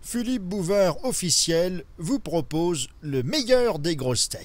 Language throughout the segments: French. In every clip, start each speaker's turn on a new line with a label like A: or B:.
A: Philippe Bouvard officiel vous propose le meilleur des grosses têtes.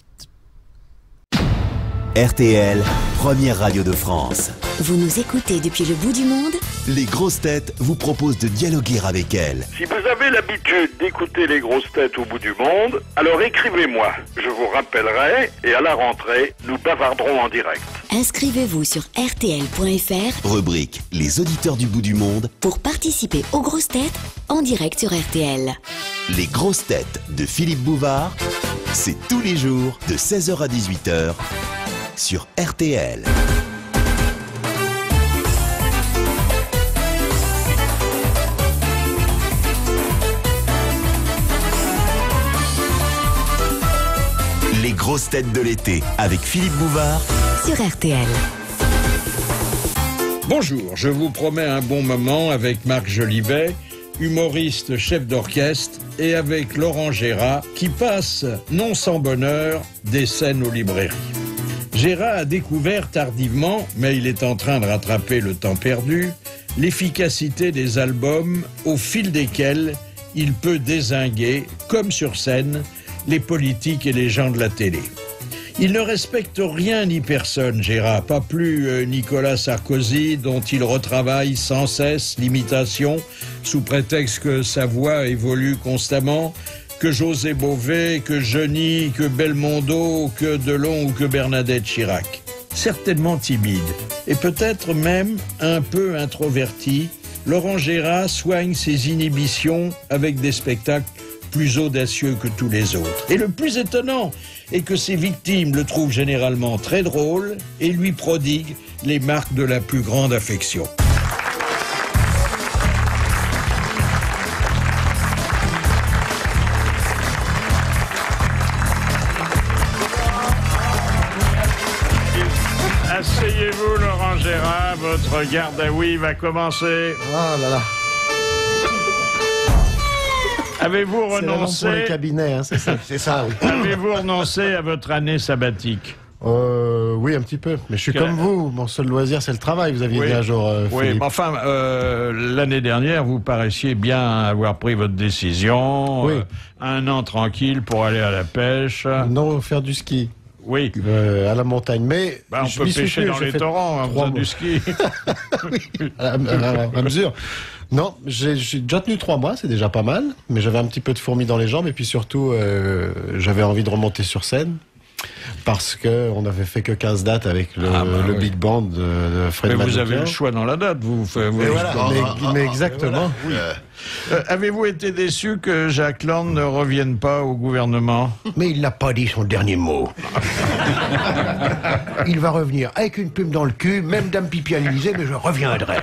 B: RTL, première radio de France.
C: Vous nous écoutez depuis le bout du monde?
B: Les grosses têtes vous proposent de dialoguer avec elles.
D: Si vous avez l'habitude d'écouter les grosses têtes au bout du monde, alors écrivez-moi. Je vous rappellerai et à la rentrée, nous bavarderons en direct.
C: Inscrivez-vous sur rtl.fr,
B: Rubrique Les auditeurs du bout du monde.
C: pour participer aux grosses têtes en direct sur RTL.
B: Les grosses têtes de Philippe Bouvard, c'est tous les jours de 16h à 18h sur RTL. Les grosses têtes de l'été avec Philippe Bouvard
C: Sur RTL.
E: Bonjour, je vous promets un bon moment avec Marc Jolivet, humoriste chef d'orchestre, et avec Laurent Gérard, qui passe, non sans bonheur, des scènes aux librairies. Gérard a découvert tardivement, mais il est en train de rattraper le temps perdu, l'efficacité des albums au fil desquels il peut dézinguer, comme sur scène, les politiques et les gens de la télé. Il ne respecte rien ni personne, Gérard, pas plus Nicolas Sarkozy, dont il retravaille sans cesse l'imitation, sous prétexte que sa voix évolue constamment, que José Bové, que Johnny, que Belmondo, que Delon ou que Bernadette Chirac. Certainement timide, et peut-être même un peu introverti, Laurent Gérard soigne ses inhibitions avec des spectacles plus audacieux que tous les autres. Et le plus étonnant est que ses victimes le trouvent généralement très drôle et lui prodiguent les marques de la plus grande affection. Asseyez-vous, Laurent Gérard, votre garde à oui va commencer.
F: Ah là là.
E: Avez-vous
F: C'est la lampe pour les
E: renoncé
F: cabinets, hein, c'est ça. C'est ça, oui.
E: Avez-vous renoncé à votre année sabbatique?
F: Oui, un petit peu. Mais je suis
E: Quel-
F: comme vous. Mon seul loisir, c'est le travail. Vous aviez
E: Oui.
F: dit un jour,
E: Oui,
F: Philippe.
E: mais enfin, l'année dernière, vous paraissiez bien avoir pris votre décision.
F: Oui.
E: Un an tranquille pour aller à la pêche.
F: Non, faire du ski
E: Oui.
F: à la montagne. Mais
E: Bah, on
F: je
E: peut
F: m'y suis
E: pêcher
F: tenu,
E: dans
F: j'ai
E: les
F: fait
E: torrents en
F: 3
E: faisant
F: mois.
E: du ski.
F: à mesure. Non, j'ai déjà tenu 3 mois, c'est déjà pas mal. Mais j'avais un petit peu de fourmis dans les jambes. Et puis surtout, j'avais envie de remonter sur scène. Parce qu'on n'avait fait que 15 dates avec le
E: oui.
F: Big Band de Fred
E: Mais vous
F: Manoukian.
E: avez le choix dans la date. Vous
F: Et voilà, mais exactement.
E: Avez-vous été déçu que Jacques Lang ne revienne pas au gouvernement?
G: Mais il n'a pas dit son dernier mot. Il va revenir avec une plume dans le cul, même dame pipi à l'Élysée, mais je reviendrai.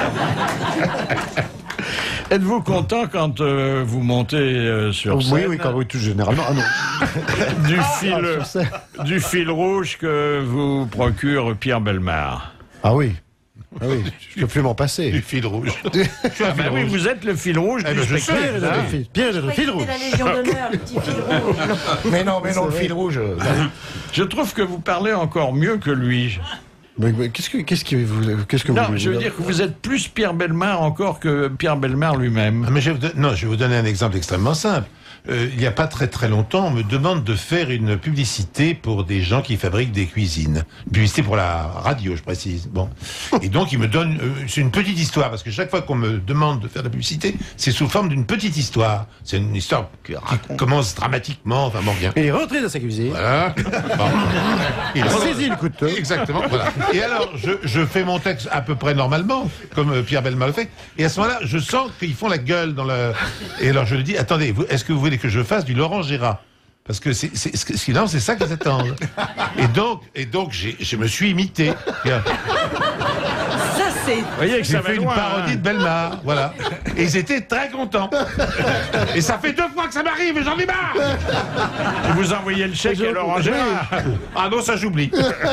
E: Êtes-vous content quand vous montez sur scène?
F: Oui, quand oui, tout généralement. Ah non.
E: du fil rouge que vous procure Pierre Bellemare.
F: Ah oui. Ah oui, je peux plus m'en passer.
G: Du fil rouge.
E: Ah bah oui, vous êtes le fil rouge du spectacle. hein.
F: Pierre de fil rouge.
H: la Légion d'honneur, le petit fil rouge.
G: Mais non, le fil rouge.
E: Je trouve que vous parlez encore mieux que lui.
F: Mais qu'est-ce que vous
E: Non,
F: voulez
E: je veux dire que vous êtes plus Pierre Bellemare encore que Pierre Bellemare lui-même.
I: Ah, mais je vais vous donner un exemple extrêmement simple. Il n'y a pas très très longtemps, on me demande de faire une publicité pour des gens qui fabriquent des cuisines. Une publicité pour la radio, je précise. Bon. Et donc, ils me donnent... c'est une petite histoire, parce que chaque fois qu'on me demande de faire de la publicité, c'est sous forme d'une petite histoire. C'est une histoire qui commence dramatiquement, enfin bon, bien.
F: Il est rentré dans sa cuisine.
I: Voilà. Bon.
F: Il a saisi le couteau.
I: Exactement, voilà. Et alors, je fais mon texte à peu près normalement, comme Pierre Bellemare le fait, et à ce moment-là, je sens qu'ils font la gueule dans le... Et alors, je lui dis, attendez, est-ce que vous voulez que je fasse du Laurent Gérard? Parce que sinon, c'est ça qu'ils attendent. Et donc, je me suis imité.
H: Ça, c'est...
E: Vous voyez que
I: J'ai
E: ça va
I: fait une
E: loin,
I: parodie
E: hein.
I: de Bellemare, voilà. Et ils étaient très contents. Et ça fait 2 fois que ça m'arrive, et j'en ai marre.
E: Vous envoyez le chèque à Laurent Gérard.
I: Ah non, ça j'oublie.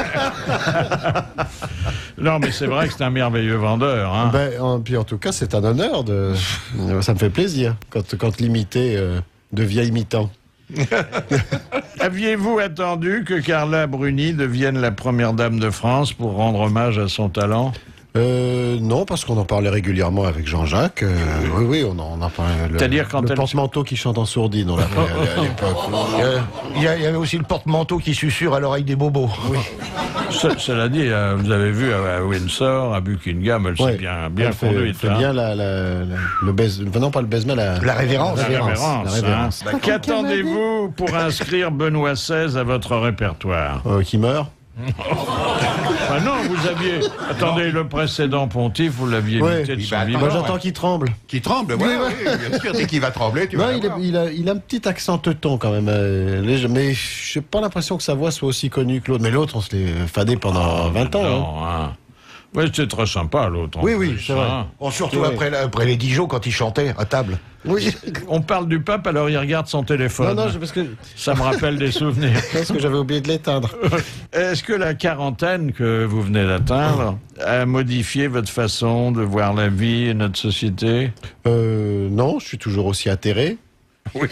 E: Non, mais c'est vrai que c'est un merveilleux vendeur. Hein.
F: Puis en tout cas, c'est un honneur. Ça me fait plaisir quand l'imité devient imitant.
E: Aviez-vous attendu que Carla Bruni devienne la première dame de France pour rendre hommage à son talent?
F: Non, parce qu'on en parlait régulièrement avec Jean-Jacques. Oui, on en parlait.
E: C'est-à-dire quand
F: le
E: elle-
F: porte-manteau qui chante en sourdine, on l'appelait à l'époque.
G: Il y avait aussi le porte-manteau qui susurre à l'oreille des bobos. Oui.
E: Cela dit, vous avez vu à Windsor, à Buckingham, elle s'est
F: Ouais.
E: bien
F: Elle fait,
E: conduite.
F: fait
E: hein.
F: bien le baise, non pas le baisement, la
G: révérence.
E: La révérence.
F: La révérence.
E: hein. Qu'attendez-vous pour inscrire Benoît XVI à votre répertoire?
F: Qui meurt.
E: Ah non, vous aviez... Attendez, le précédent pontife, vous l'aviez
F: Ouais.
E: imité de son
F: Moi,
E: vivant.
F: j'attends qu'il tremble.
J: Qui tremble, oui, bien sûr. Dès qu'il va trembler, tu
F: Non,
J: vas
F: il a un petit accent teuton quand même, léger, mais j'ai pas l'impression que sa voix soit aussi connue que l'autre. Mais l'autre, on se l'est fadé pendant 20 ans.
E: Non, hein. Oui, c'était très sympa, l'autre. en
F: Oui,
E: plus,
F: c'est vrai.
E: hein.
G: Oh, surtout
F: Oui.
G: après les Dijon quand il chantait à table.
F: Oui.
E: On parle du pape, alors il regarde son téléphone.
F: Non, parce que
E: Ça me rappelle des souvenirs.
F: j'avais oublié de l'éteindre.
E: Est-ce que la quarantaine que vous venez d'atteindre a modifié votre façon de voir la vie et notre société?
F: Non, je suis toujours aussi atterré.
E: Oui.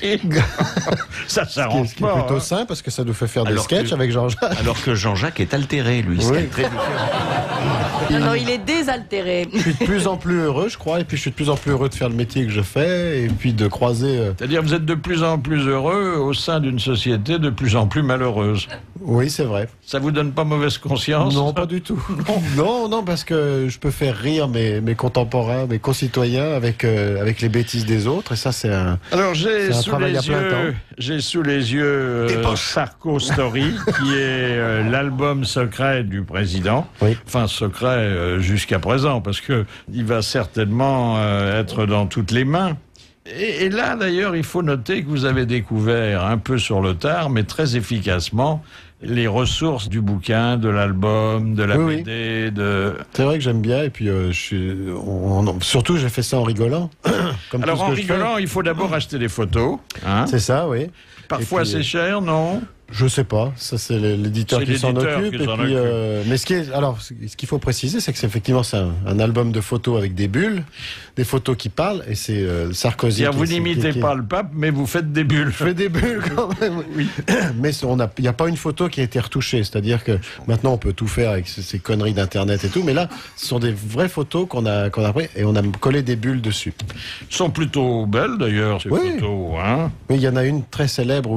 E: Ça
F: Ce
E: s'arrange
F: qui est
E: pas.
F: plutôt
E: hein.
F: simple parce que ça nous fait faire des
K: Alors
F: sketchs
K: que-
F: avec Jean-Jacques.
K: Alors que Jean-Jacques est altéré, lui.
F: Oui.
K: C'est très différent.
H: Non, il est désaltéré.
F: Je suis de plus en plus heureux, je crois, et puis je suis de plus en plus heureux de faire le métier que je fais, et puis de croiser.
E: C'est-à-dire vous êtes de plus en plus heureux au sein d'une société de plus en plus malheureuse.
F: Oui, c'est vrai.
E: Ça vous donne pas mauvaise conscience?
F: Non, pas du tout. Non, parce que je peux faire rire mes contemporains, mes concitoyens avec les bêtises des autres, et ça, c'est un.
E: Alors
F: C'est un travail à plein temps.
E: j'ai sous les yeux Sarko Story, qui est l'album secret du président.
F: Oui.
E: Enfin secret jusqu'à présent, parce que il va certainement être dans toutes les mains. Et là, d'ailleurs, il faut noter que vous avez découvert un peu sur le tard, mais très efficacement, les ressources du bouquin, de l'album, de la
F: Oui, oui.
E: BD, de...
F: C'est vrai que j'aime bien, et puis surtout, j'ai fait ça en rigolant. Comme
E: Alors
F: tout ce
E: en
F: que je fais.
E: rigolant, il faut d'abord acheter des photos. Hein.
F: C'est ça, oui.
E: Parfois
F: Et puis,
E: c'est cher, non?
F: Je sais pas, ça c'est l'éditeur
E: C'est
F: qui s'en
E: l'éditeur
F: occupe.
E: qui
F: Et
E: s'en
F: puis,
E: occupe.
F: mais ce qu'il faut préciser, c'est que c'est effectivement un album de photos avec des bulles, des photos qui parlent, et c'est Sarkozy.
E: C'est-à-dire vous
F: qui-
E: n'imitez
F: qui-
E: pas le pape, mais vous faites des bulles.
F: Je fais des bulles quand même. Oui. Mais il n'y a pas une photo qui a été retouchée. C'est-à-dire que maintenant on peut tout faire avec ces conneries d'internet et tout, mais là, ce sont des vraies photos qu'on a prises et on a collé des bulles dessus.
E: Elles sont plutôt belles d'ailleurs, ces
F: Oui.
E: photos. Hein.
F: Mais il y en a une très célèbre où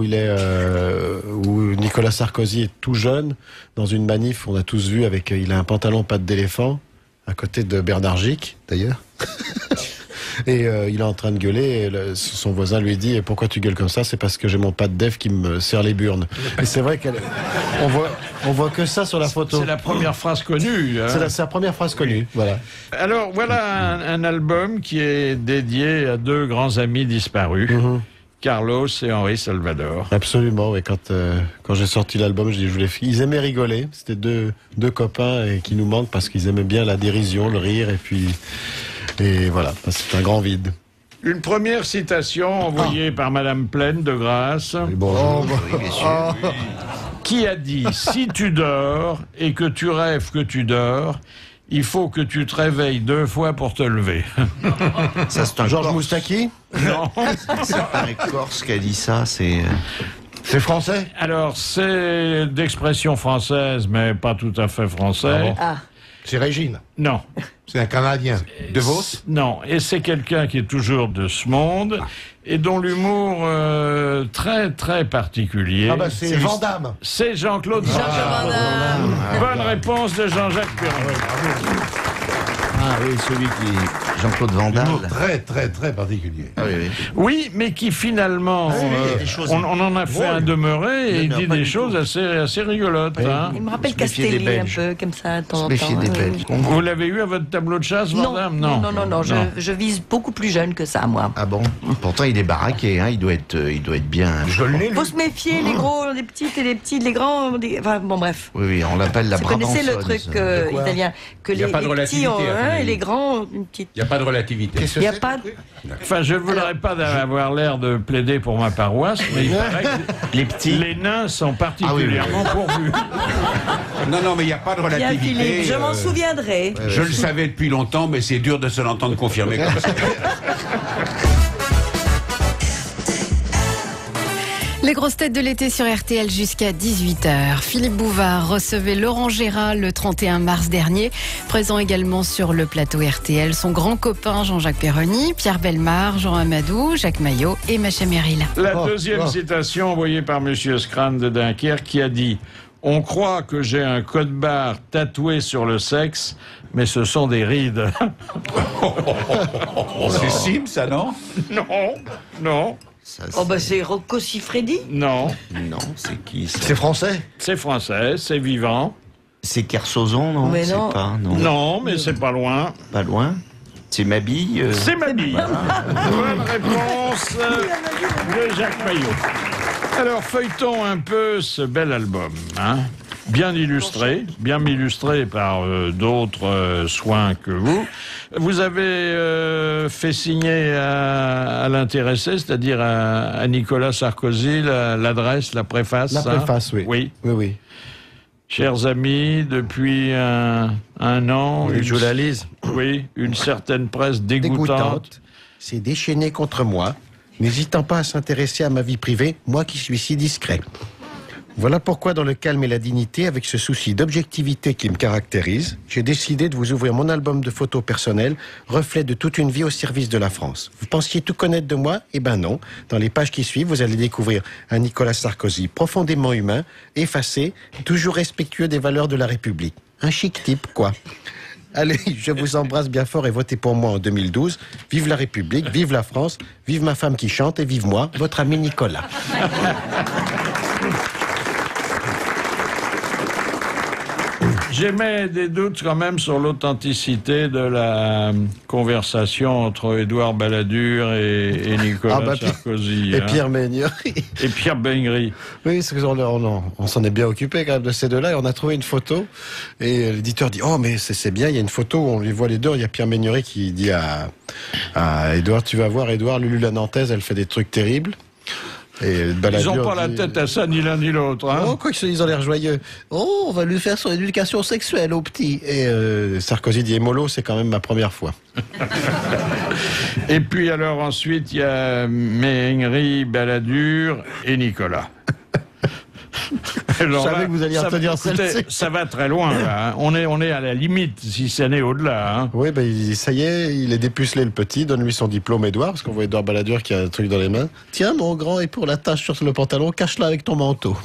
F: où Nicolas Sarkozy est tout jeune dans une manif. On a tous vu il a un pantalon patte d'éléphant à côté de Bernard Gic d'ailleurs. Et il est en train de gueuler. Et son voisin lui dit: pourquoi tu gueules comme ça? C'est parce que j'ai mon pâte d'Ève qui me serre les burnes. Et c'est vrai on voit que ça sur la photo.
E: C'est la première phrase connue. Hein.
F: C'est sa première phrase connue. Voilà.
E: Alors voilà un album qui est dédié à deux grands amis disparus. Carlos et Henri Salvador.
F: Absolument, oui. Quand j'ai sorti l'album, ils aimaient rigoler. C'était deux copains et qui nous manquent parce qu'ils aimaient bien la dérision, le rire, et voilà. C'est un grand vide.
E: Une première citation envoyée par Madame Plaine de Grasse,
F: Bonjour.
E: qui a dit: si tu dors et que tu rêves que tu dors, il faut que tu te réveilles 2 fois pour te lever.
K: Ça, c'est un
F: Georges
K: Corse.
F: Moustaki?
E: Non.
K: C'est un Corse qui a dit ça.
G: C'est français?
E: Alors, c'est d'expression française, mais pas tout à fait français.
H: Ah,
G: C'est Régine.
E: Non.
I: C'est un Canadien. De Vos?
E: Non. Et c'est quelqu'un qui est toujours de ce monde et dont l'humour très, très particulier.
G: Ah bah c'est Van Damme.
E: C'est Jean-Claude Van Damme. Bonne réponse de Jean-Jacques Perron.
K: Ah oui, celui qui... Jean-Claude Van
I: Humour
K: Damme.
I: très, très, très particulier.
K: Ah oui, oui.
E: Oui, mais qui finalement,
K: il y a des choses
E: on en a fait un demeuré et il
K: Non,
E: dit
K: pas
E: des
K: du
E: choses assez rigolotes. Hein.
H: il me rappelle
K: Se méfier des
H: Castelli un
K: Belges.
H: peu, comme ça, de temps en
K: Se méfier
H: temps.
K: des
H: oui.
K: Belges.
E: Vous l'avez eu à votre tableau de chasse,
H: Non,
E: madame?
H: non, je vise beaucoup plus jeune que ça, moi.
K: Ah bon? Pourtant, il est baraqué, hein. Il doit être bien.
G: Je l'ai lu.
H: Faut se méfier, les gros, les petites et les petits, les grands. Enfin, bon, bref.
K: Oui, oui, on l'appelle la
H: Vous connaissez le
K: Brabançonne.
H: truc italien, que
J: Il y a
H: les
J: pas de
H: petits
J: relativité,
H: ont
J: à ton
H: un et
J: avis.
H: les grands ont une petite.
J: Il n'y a pas de relativité.
H: Il n'y a pas de...
E: Enfin, je ne voudrais pas avoir l'air de plaider pour ma paroisse, mais il paraît que
K: Les petits.
E: les nains sont particulièrement pourvus.
J: Non, non, mais il n'y a pas de
H: Bien,
J: relativité.
H: Philippe, je m'en souviendrai.
J: Je le savais depuis longtemps, mais c'est dur de se l'entendre confirmer comme ça.
L: Les grosses têtes de l'été sur RTL jusqu'à 18h. Philippe Bouvard recevait Laurent Gérard le 31 mars dernier. Présent également sur le plateau RTL, son grand copain Jean-Jacques Perroni, Pierre Bellemare, Jean Amadou, Jacques Maillot et Macha Merrill.
E: La deuxième citation envoyée par Monsieur Scran de Dunkerque qui a dit « On croit que j'ai un code barre tatoué sur le sexe, mais ce sont des rides. »
J: C'est Sim, ça, non?
E: Non, non.
H: Oh bah c'est Rocco Siffredi.
E: Non.
K: Non, c'est qui ça?
G: C'est français?
E: C'est français, c'est vivant.
K: C'est Kersozon, non?
H: Mais
K: C'est
H: non.
K: pas, non.
E: Non, mais c'est pas loin.
K: Pas loin. C'est Mabille.
E: C'est Mabille. Bonne réponse de Jacques Maillot. Alors, feuilletons un peu ce bel album, hein. Bien illustré par d'autres soins que vous. Vous avez fait signer à l'intéressé, c'est-à-dire à Nicolas Sarkozy, l'adresse, la préface.
F: La préface, oui.
E: Oui.
F: Oui, oui.
E: Chers amis, depuis un an...
G: Oui, je la lise.
E: Oui, une certaine presse dégoûtante.
G: C'est déchaîné contre moi, n'hésitant pas à s'intéresser à ma vie privée, moi qui suis si discret. Voilà pourquoi, dans le calme et la dignité, avec ce souci d'objectivité qui me caractérise, j'ai décidé de vous ouvrir mon album de photos personnelles, reflet de toute une vie au service de la France. Vous pensiez tout connaître de moi? Eh ben non. Dans les pages qui suivent, vous allez découvrir un Nicolas Sarkozy profondément humain, effacé, toujours respectueux des valeurs de la République. Un chic type, quoi. Allez, je vous embrasse bien fort et votez pour moi en 2012. Vive la République, vive la France, vive ma femme qui chante et vive moi, votre ami Nicolas.
E: J'émets des doutes quand même sur l'authenticité de la conversation entre Édouard Balladur et Nicolas Sarkozy.
F: Et Pierre Beignery.
E: Et Pierre Beignery.
F: Oui, parce on s'en est bien occupé quand même de ces deux-là, et on a trouvé une photo, et l'éditeur dit « Oh, mais c'est bien, il y a une photo où on les voit les deux, il y a Pierre Beignery qui dit à Édouard, tu vas voir, Édouard, Lulu la Nantaise, elle fait des trucs terribles. » Et
E: ils n'ont pas la tête à ça, ni l'un ni l'autre. Hein.
G: Oh, quoi qu'ils ont l'air joyeux. Oh, on va lui faire son éducation sexuelle au petit.
F: Et Sarkozy dit, Mollo, c'est quand même ma première fois.
E: Et puis alors ensuite, il y a Beignery, Balladur et Nicolas. Alors
F: je savais
E: là,
F: que vous alliez retenir celle-ci.
E: Ça va très loin, là. Hein. On est à la limite, si ce n'est au-delà. Hein.
F: Oui, ça y est, il est dépucelé le petit, donne-lui son diplôme, Édouard, parce qu'on voit Édouard Balladur qui a un truc dans les mains. Tiens, mon grand, et pour la tache sur le pantalon, cache-la avec ton manteau.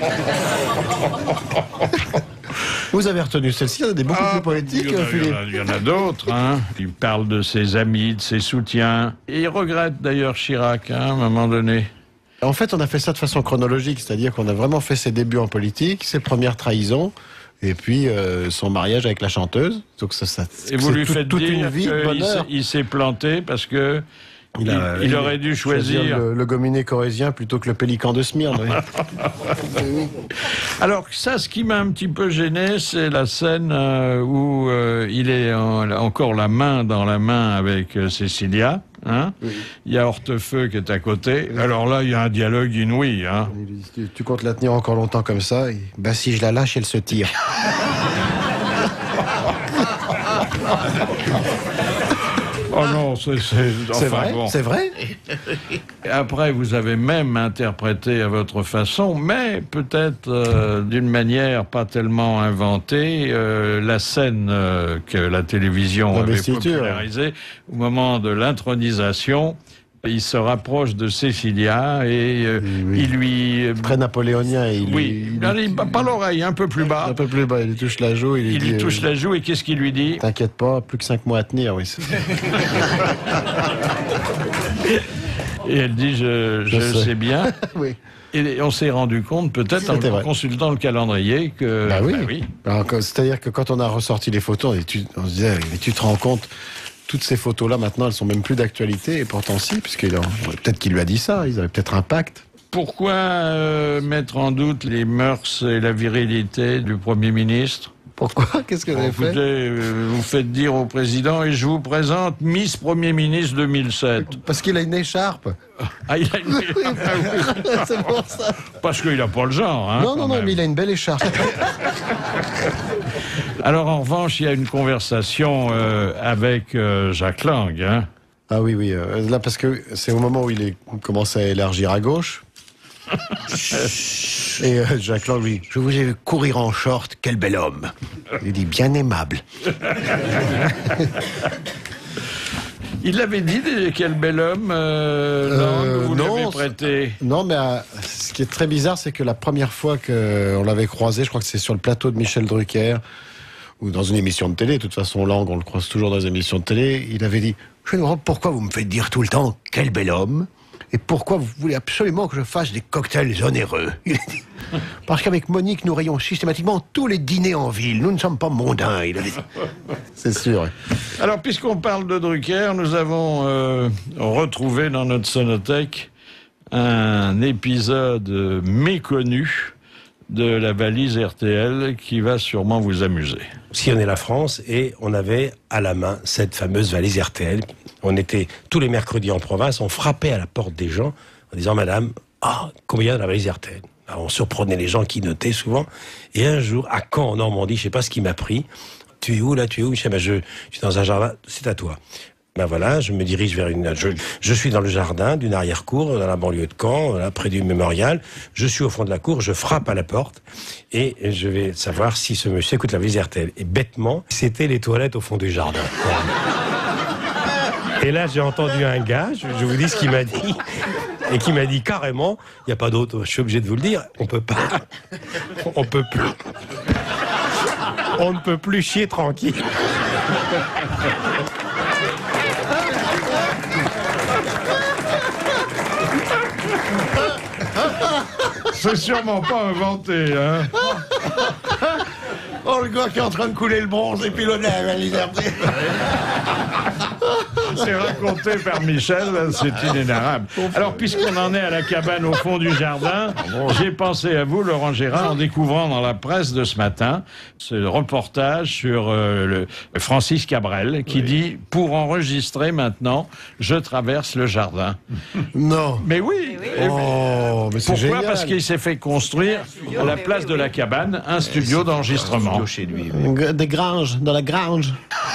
F: Vous avez retenu celle-ci, il y en a des beaucoup plus poétiques, Philippe.
E: Il y en a d'autres. Hein. Il parle de ses amis, de ses soutiens. Et il regrette d'ailleurs Chirac, hein, à un moment donné.
F: En fait, on a fait ça de façon chronologique, c'est-à-dire qu'on a vraiment fait ses débuts en politique, ses premières trahisons, et puis son mariage avec la chanteuse. Donc
E: et vous lui faites
F: toute
E: dire
F: une vie de bonheur.
E: Il s'est planté parce que il aurait dû choisir
F: le gominé corésien plutôt que le pélican de Smyrne. Oui.
E: Alors ça, ce qui m'a un petit peu gêné, c'est la scène où il est encore la main dans la main avec Cécilia. Hein, oui. Il y a Hortefeux qui est à côté. Oui. Alors là, il y a un dialogue inouï. Hein.
F: Tu comptes la tenir encore longtemps comme ça?
G: Bah si je la lâche, elle se tire.
E: Oh non, c'est
F: vrai,
E: bon.
F: C'est vrai.
E: Après, vous avez même interprété à votre façon, mais peut-être d'une manière pas tellement inventée, la scène que la télévision avait popularisée au moment de l'intronisation. Il se rapproche de Cécilia et il lui...
F: Très napoléonien.
E: Pas l'oreille, un peu plus bas.
F: Un peu plus bas, il lui touche la joue.
E: Il lui touche la joue et qu'est-ce qu'il lui dit?
F: T'inquiète pas, plus que 5 mois à tenir, oui.
E: Et elle dit, je sais bien.
F: Oui.
E: Et on s'est rendu compte, peut-être en consultant le calendrier, que...
F: Bah oui. C'est-à-dire que quand on a ressorti les photos, on se disait, mais tu te rends compte... Toutes ces photos-là, maintenant, elles sont même plus d'actualité, et pourtant si, peut-être qu'il lui a dit ça, ils avaient peut-être un pacte.
E: Pourquoi mettre en doute les mœurs et la virilité du Premier ministre?
F: Pourquoi? Qu'est-ce que vous avez fait?
E: Vous faites dire au président, et je vous présente Miss Premier ministre 2007.
F: Parce qu'il a une écharpe.
E: Ah, il a une écharpe.
F: C'est pour ça.
E: Parce qu'il n'a pas le genre. Hein,
F: non, mais il a une belle écharpe.
E: Alors, en revanche, il y a une conversation avec Jacques Lang. Hein.
F: Ah oui. Là, parce que c'est au moment où il commence à élargir à gauche.
G: Et Jacques Lang lui dit, je vous ai vu courir en short, quel bel homme. Il dit, bien aimable.
E: Il l'avait dit, quel bel homme, Lang, vous
F: non,
E: l'avez prêté.
F: Non, mais ce qui est très bizarre, c'est que la première fois qu'on l'avait croisé, je crois que c'est sur le plateau de Michel Drucker, ou dans une émission de télé, de toute façon, Lang, on le croise toujours dans les émissions de télé, il avait dit, je me demande pourquoi vous me faites dire tout le temps, quel bel homme, et pourquoi vous voulez absolument que je fasse des cocktails onéreux. Il a dit, parce qu'avec Monique, nous rayons systématiquement tous les dîners en ville, nous ne sommes pas mondains, il a dit. C'est sûr.
E: Alors, puisqu'on parle de Drucker, nous avons retrouvé dans notre sonothèque un épisode méconnu de la valise RTL qui va sûrement vous amuser.
M: Sillonnait la France et on avait à la main cette fameuse valise RTL. On était tous les mercredis en province, on frappait à la porte des gens en disant « Madame, combien de la valise RTL ?» Alors, on surprenait les gens qui notaient souvent. Et un jour, à Caen, en Normandie, je sais pas ce qui m'a pris. « Tu es où là, tu es où ?» Je sais, je suis dans un jardin, c'est à toi. Ben voilà, je me dirige vers je suis dans le jardin d'une arrière-cour, dans la banlieue de Caen, là, près du mémorial. Je suis au fond de la cour, je frappe à la porte et je vais savoir si ce monsieur écoute la valise RTL. Et bêtement, c'était les toilettes au fond du jardin. Et là, j'ai entendu un gars, je vous dis ce qu'il m'a dit, et qui m'a dit carrément, il n'y a pas d'autre, je suis obligé de vous le dire, on peut ne peut plus chier tranquille.
E: C'est sûrement pas inventé, hein.
G: Oh, le gars qui est en train de couler le bronze et puis le lait, la liberté.
E: C'est raconté par Michel, c'est inénarrable. Alors, puisqu'on en est à la cabane au fond du jardin, j'ai pensé à vous, Laurent Gérard, en découvrant dans la presse de ce matin ce reportage sur Francis Cabrel, qui dit « Pour enregistrer maintenant, je traverse le jardin ».
F: Non.
E: Mais oui.
F: Oh, mais c'est génial.
E: Pourquoi ? Parce qu'il s'est fait construire à la place de la cabane un studio d'enregistrement.
K: Chez lui.
F: Des granges, dans la grange.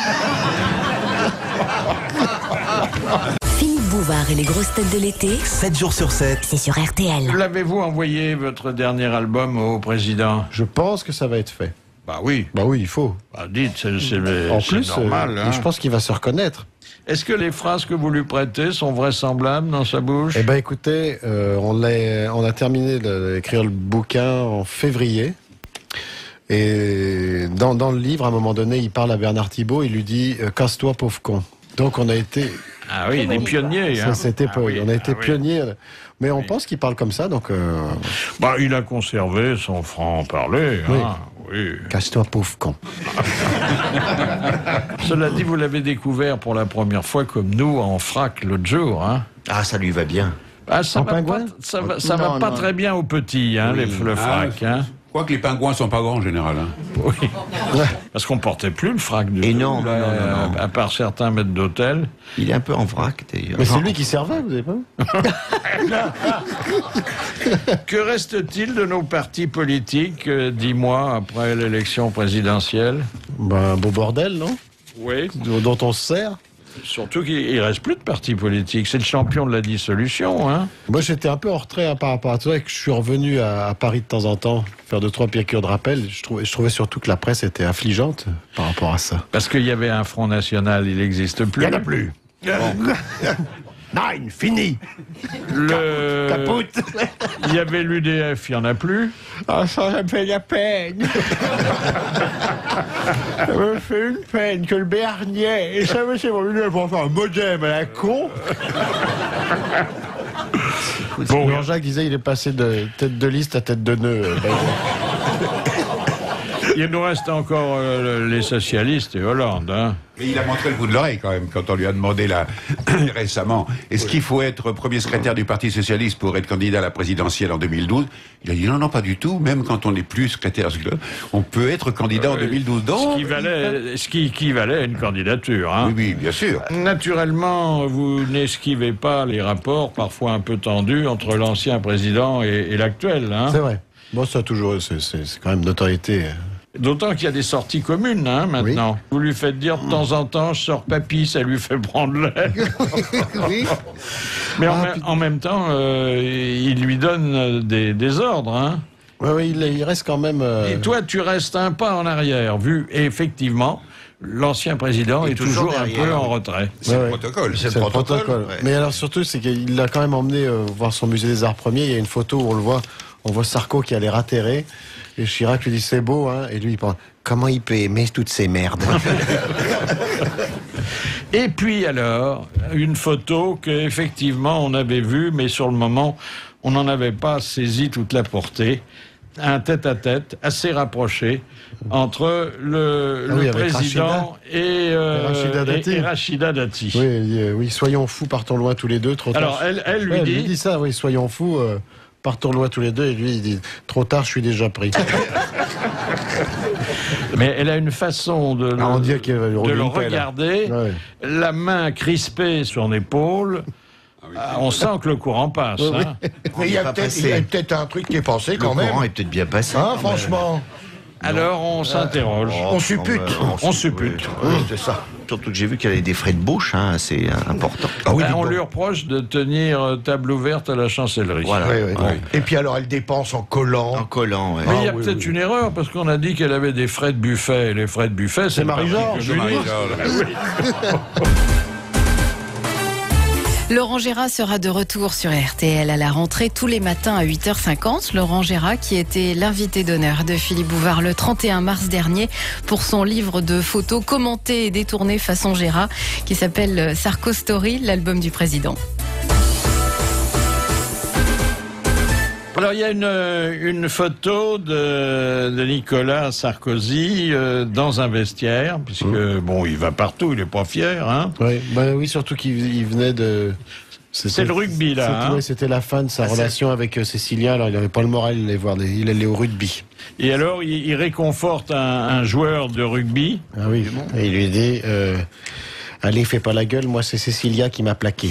C: Philippe Bouvard et les grosses têtes de l'été,
B: 7 jours sur 7.
C: c'est sur RTL.
E: L'avez-vous envoyé, votre dernier album, au président ?
F: Je pense que ça va être fait.
E: Bah oui.
F: Bah oui, il faut.
E: Bah dites, c'est
F: En plus,
E: normal. Hein.
F: je pense qu'il va se reconnaître.
E: Est-ce que les phrases que vous lui prêtez sont vraisemblables dans sa bouche ?
F: Eh ben écoutez, on a terminé d'écrire le bouquin en février. Et dans le livre, à un moment donné, il parle à Bernard Thibault, il lui dit « Casse-toi, pauvre con ». Donc on a été...
E: Ah oui, des pionniers. Hein.
F: On a été pionniers. Mais on pense qu'il parle comme ça, donc...
E: Bah, il a conservé son franc-parler.
F: Oui.
E: Hein. Oui.
F: Casse-toi, pauvre con.
E: Cela dit, vous l'avez découvert pour la première fois comme nous en frac l'autre jour. Hein.
K: Ah, ça lui va bien.
E: Ah, ça
F: En
E: va
F: pingouin
E: va pas très bien aux petits, hein, le frac. Hein.
J: Je crois que les pingouins sont pas grands en général. Hein.
E: Oui. Parce qu'on portait plus le frac du
K: Et
E: tout,
K: non,
E: là,
K: non.
E: à part certains maîtres d'hôtel.
K: Il est un peu en vrac, d'ailleurs.
F: Mais c'est lui qui servait, vous avez pas vu?
E: Que reste-t-il de nos partis politiques 10 mois après l'élection présidentielle ?
F: Ben, un beau bordel, non?
E: Oui.
F: Dont on se sert.
E: Surtout qu'il ne reste plus de partis politiques. C'est le champion de la dissolution. Hein.
F: Moi, j'étais un peu en retrait par rapport à tout ça, et que je suis revenu à Paris de temps en temps, faire 2-3 piqûres de rappel. Je trouvais surtout que la presse était affligeante par rapport à ça.
E: Parce qu'il y avait un Front National, il n'existe plus.
G: Il n'y en a plus. Nine, fini.
E: Capote. Il y avait l'UDF, il n'y en a plus.
G: Ah, ça me fait la peine. Ça me fait une peine que le Béarnais. Et ça me c'est venu pour faire un modem à la con.
F: Bon, Jean-Jacques disait il est passé de tête de liste à tête de nœud.
E: Il nous reste encore les socialistes et Hollande. Hein.
J: Mais il a montré le bout de l'oreille quand même quand on lui a demandé là récemment est-ce qu'il faut être premier secrétaire du Parti Socialiste pour être candidat à la présidentielle en 2012. Il a dit non, pas du tout. Même quand on n'est plus secrétaire, on peut être candidat en 2012. Donc,
E: ce qui équivalait à une candidature. Hein.
J: Oui, bien sûr.
E: Naturellement, vous n'esquivez pas les rapports parfois un peu tendus entre l'ancien président et l'actuel. Hein.
F: C'est vrai. Bon, ça a toujours, c'est quand même notoriété.
E: D'autant qu'il y a des sorties communes, hein, maintenant. Oui. Vous lui faites dire de temps en temps, je sors papy, ça lui fait prendre l'air. Oui. Mais en même temps, il lui donne des ordres, hein.
F: Oui, il reste quand même...
E: Et toi, tu restes un pas en arrière, vu, et effectivement, l'ancien président est toujours un peu en retrait.
J: C'est le protocole.
F: C'est le protocole. Ouais. Mais alors surtout, c'est qu'il l'a quand même emmené voir son musée des Arts Premiers. Il y a une photo où on voit Sarko qui a l'air atterré. Et Chirac lui dit c'est beau, hein. Et lui il pense comment il peut aimer toutes ces merdes.
E: Et puis alors, une photo qu'effectivement on avait vue, mais sur le moment, on n'en avait pas saisi toute la portée. Un tête-à-tête assez rapproché entre le président et Rachida Dati.
F: Oui, soyons fous, partons loin tous les deux, trop tard.
E: Alors, elle lui dit
F: ça, oui, soyons fous, partons loin tous les deux, et lui, il dit, trop tard, je suis déjà pris.
E: Mais elle a une façon de le regarder, la main crispée sur son épaule. On sent que le courant passe.
N: Oui.
E: Hein.
N: Mais il y a peut-être un truc qui est passé quand même.
K: Le courant est peut-être bien passé.
N: Hein, franchement.
E: Alors on s'interroge.
N: On suppute.
E: On suppute.
K: Oui, c'est ça. Surtout que j'ai vu qu'elle avait des frais de bouche, hein, assez importants.
E: On lui reproche de tenir table ouverte à la chancellerie.
K: Voilà.
N: Oui. Et puis alors elle dépense en collant.
K: Ouais.
E: Mais il y a peut-être une erreur, parce qu'on a dit qu'elle avait des frais de buffet. Et les frais de buffet, c'est
F: Marie-Georges.
L: Laurent Gérard sera de retour sur RTL à la rentrée tous les matins à 8h50. Laurent Gérard qui était l'invité d'honneur de Philippe Bouvard le 31 mars dernier pour son livre de photos commentées et détournées façon Gérard qui s'appelle Sarko Story, l'album du président.
E: Alors il y a une photo de Nicolas Sarkozy dans un vestiaire, puisque il va partout, il est pas fier, hein.
F: Oui, surtout qu'il venait de.
E: C'est le rugby là.
F: C'était la fin de sa relation avec Cécilia. Alors il n'avait pas le moral d'aller voir. Il allait au rugby.
E: Et alors il réconforte un joueur de rugby.
F: Ah oui. Et il lui dit allez, fais pas la gueule. Moi c'est Cécilia qui m'a plaqué.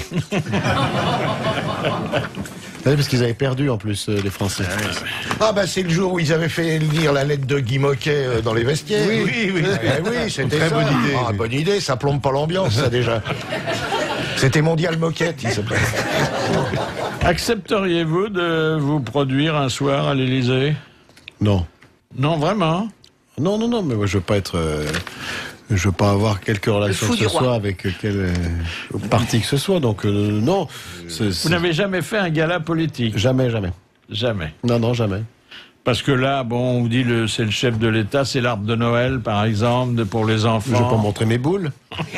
F: Parce qu'ils avaient perdu en plus, les Français.
N: Ah c'est le jour où ils avaient fait lire la lettre de Guy Moquet dans les vestiaires.
F: Oui,
N: c'était
I: très
N: ça.
I: Bonne idée.
N: Bonne idée, ça plombe pas l'ambiance, ça déjà. C'était Mondial Moquette, il s'appelait.
E: Accepteriez-vous de vous produire un soir à l'Élysée ?
F: Non.
E: Non, vraiment ?
F: Non, mais moi je veux pas être... Je veux pas avoir quelque relation que ce soit avec quel parti que ce soit, donc non.
E: Vous n'avez jamais fait un gala politique ?
F: Jamais.
E: Jamais.
F: Non, jamais.
E: Parce que là, on vous dit c'est le chef de l'État, c'est l'arbre de Noël, par exemple, pour les enfants.
F: Je vais pas montrer mes boules.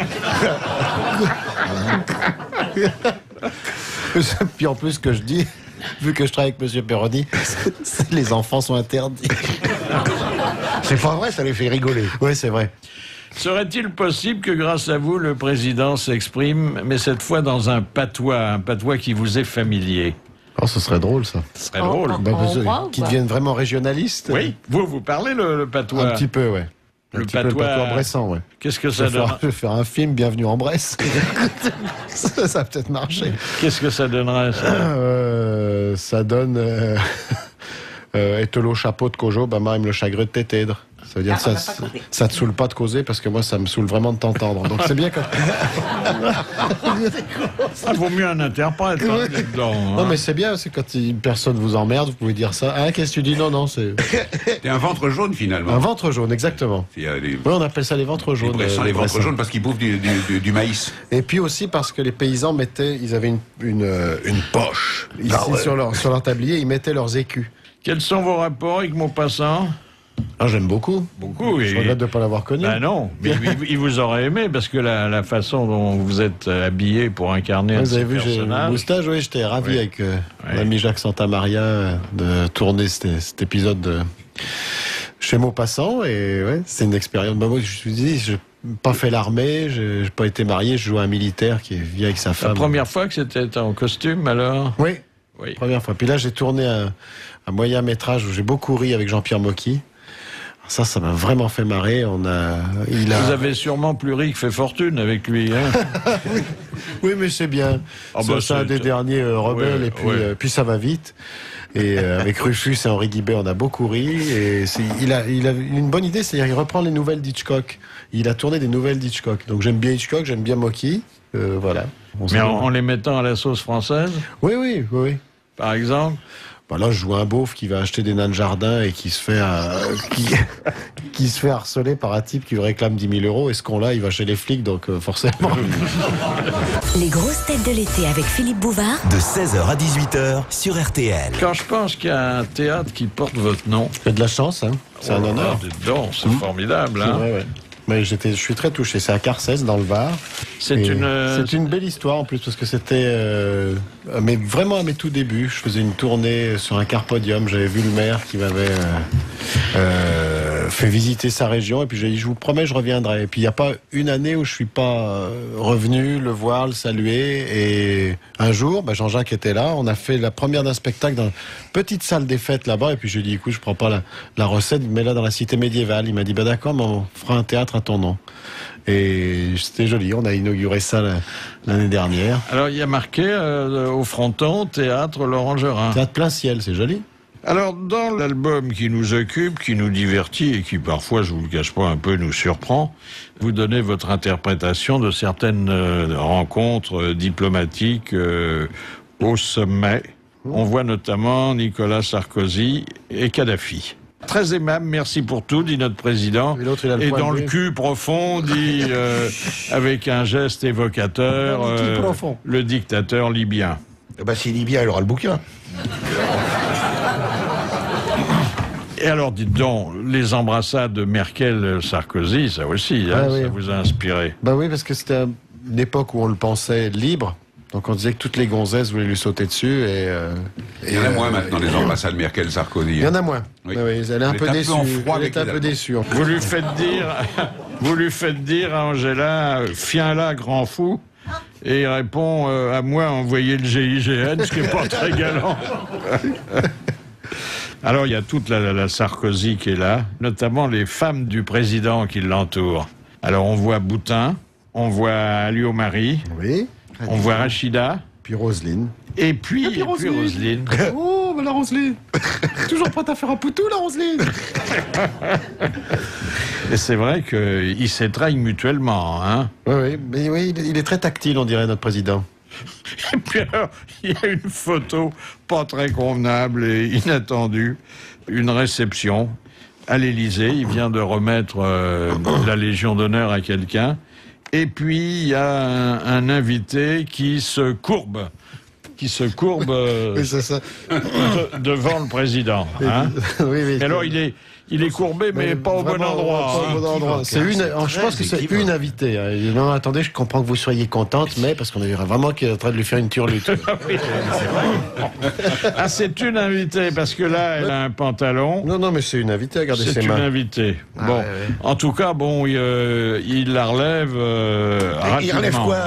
F: Puis en plus, ce que je dis, vu que je travaille avec Monsieur Perroni, les enfants sont interdits.
N: C'est pas vrai, ça les fait rigoler.
F: Oui, c'est vrai.
E: Serait-il possible que grâce à vous, le président s'exprime, mais cette fois dans un patois qui vous est familier ?
F: Oh, ce serait drôle, ça.
E: Ce serait drôle.
F: Qui deviennent vraiment régionalistes.
E: Oui, vous parlez le patois.
F: Un petit peu, ouais.
E: Le patois
F: bressan, ouais.
E: Qu'est-ce que ça donne ?
F: Je vais faire un film, Bienvenue en Bresse. Ça a peut-être marché.
E: Qu'est-ce que ça donnerait, ça
F: ça donne... Etelo chapeau de Kojo, même le chagrin de t'étèdre. Ça veut dire ça te saoule pas de causer, parce que moi ça me saoule vraiment de t'entendre. Donc c'est bien quand...
E: Ça vaut mieux un interprète là-dedans.
F: Non mais c'est bien, c'est quand une personne vous emmerde, vous pouvez dire ça. Ah, qu'est-ce que tu dis ? Non, c'est...
J: C'est un ventre jaune finalement.
F: Un ventre jaune, exactement. Oui, on appelle ça les ventres jaunes.
J: Les ventres jaunes parce qu'ils bouffent du maïs.
F: Et puis aussi parce que les paysans ils avaient une poche ici sur leur tablier, ils mettaient leurs écus.
E: Quels sont vos rapports avec Maupassant ?
F: J'aime beaucoup. Je regrette de ne pas l'avoir connu.
E: Non, mais il vous aurait aimé, parce que la façon dont vous êtes habillé pour incarner un personnage...
F: Vous avez vu, j'ai une moustache, j'étais ravi avec l'ami Jacques Santamaria de tourner cet épisode chez Maupassant, et c'est une expérience. Moi, je me suis dit, je n'ai pas fait l'armée, je n'ai pas été marié, je joue un militaire qui vit avec sa femme.
E: La première fois que c'était en costume, alors ?
F: Oui. Première fois. Puis là, j'ai tourné un moyen métrage où j'ai beaucoup ri avec Jean-Pierre Mocky. Ça m'a vraiment fait marrer.
E: Vous avez sûrement plus riche fait fortune avec lui. Hein.
F: Oui, mais c'est bien. C'est un des derniers rebelles, et puis, puis ça va vite. Et avec Rufus et Henri Guibert, on a beaucoup ri. Et il a une bonne idée, c'est-à-dire qu'il reprend les nouvelles d'Hitchcock. Il a tourné des nouvelles d'Hitchcock. Donc j'aime bien Hitchcock, j'aime bien Mocky. Voilà.
E: Mais en les mettant à la sauce française ?
F: Oui.
E: Par exemple ?
F: Bah là, je joue un beauf qui va acheter des nains de jardin et qui se fait qui se fait harceler par un type qui lui réclame 10 000 €. Et ce con-là, il va chez les flics, donc forcément.
C: Les grosses têtes de l'été avec Philippe Bouvard.
B: De 16h à 18h sur RTL.
E: Quand je pense qu'il y a un théâtre qui porte votre nom...
F: Il y a de la chance, hein. C'est un honneur.
E: C'est formidable. Hein.
F: C'est vrai, Mais je suis très touché. C'est à Carcès, dans le Var. C'est une belle histoire en plus, parce que c'était mais vraiment à mes tout débuts. Je faisais une tournée sur un car podium. J'avais vu le maire qui m'avait fait visiter sa région, et puis j'ai dit, je vous promets, je reviendrai. Et puis il n'y a pas une année où je suis pas revenu le voir, le saluer. Et un jour, Jean-Jacques était là. On a fait la première d'un spectacle dans une petite salle des fêtes là-bas. Et puis je lui ai dit, écoute, je prends pas la recette, mais là dans la cité médiévale. Il m'a dit, d'accord, mais on fera un théâtre à ton nom. Et c'était joli, on a inauguré ça l'année dernière.
E: Alors il y a marqué au fronton, théâtre L'Orangerin.
F: Théâtre plein ciel, c'est joli.
E: Alors dans l'album qui nous occupe, qui nous divertit et qui parfois, je vous le cache pas, un peu nous surprend, vous donnez votre interprétation de certaines rencontres diplomatiques au sommet. On voit notamment Nicolas Sarkozy et Kadhafi. Très aimable, merci pour tout, dit notre président. Et dans le cul profond, dit avec un geste évocateur, le dictateur libyen.
N: Si libyen, il aura le bouquin.
E: Et alors, dites donc, les embrassades de Merkel-Sarkozy, ça aussi, ça vous a inspiré.
F: Oui, parce que c'était une époque où on le pensait libre. Donc on disait que toutes les gonzesses voulaient lui sauter dessus.
J: Il y en a moins maintenant, les embrassades Merkel-Sarkozy.
F: Il y en a moins.
J: Oui.
F: Elle est un peu déçue. Elle est un peu déçue.
E: Vous lui faites dire à Angela, viens là, grand fou. Et il répond, à moi, envoyez le GIGN, ce qui n'est pas très galant. Alors il y a toute la Sarkozy qui est là, notamment les femmes du président qui l'entourent. Alors on voit Boutin, on voit Alliot-Marie.
F: Oui.
E: On voit Rachida.
F: Puis Roselyne.
E: Et puis Roselyne.
F: Oh, la Roselyne. Toujours prête à faire un poutou, la Roselyne.
E: Et c'est vrai qu'ils s'étreignent mutuellement. Hein.
F: Oui, il est très tactile, on dirait, notre président.
E: Et puis alors, il y a une photo pas très convenable et inattendue. Une réception à l'Élysée. Il vient de remettre la Légion d'honneur à quelqu'un. Et puis, il y a un invité qui se courbe oui, c'est ça. Devant le président. Hein. Oui. Et alors, il est courbé, mais pas au bon endroit.
F: Pas au bon endroit. Je pense que c'est une invitée. Non, attendez, je comprends que vous soyez contente, mais parce qu'on est vraiment qui est en train de lui faire une turlute.
E: C'est une invitée, parce que là, elle a un pantalon.
F: Non, mais c'est une invitée, regardez ses mains.
E: C'est une invitée. Bon, en tout cas, il la relève rapidement.
N: Il relève quoi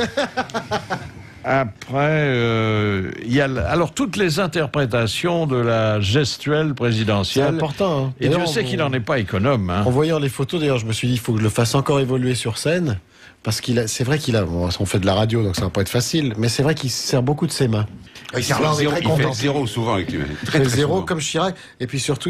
E: Après, il y a alors toutes les interprétations de la gestuelle présidentielle.
F: C'est important. Hein.
E: Et Dieu sait qu'il n'en est pas économe. Hein.
F: En voyant les photos, d'ailleurs, je me suis dit, il faut que je le fasse encore évoluer sur scène. Parce c'est vrai on fait de la radio, donc ça va pas être facile. Mais c'est vrai qu'il sert beaucoup de ses mains.
J: Il fait zéro souvent avec lui.
F: Très zéro comme Chirac. Et puis surtout,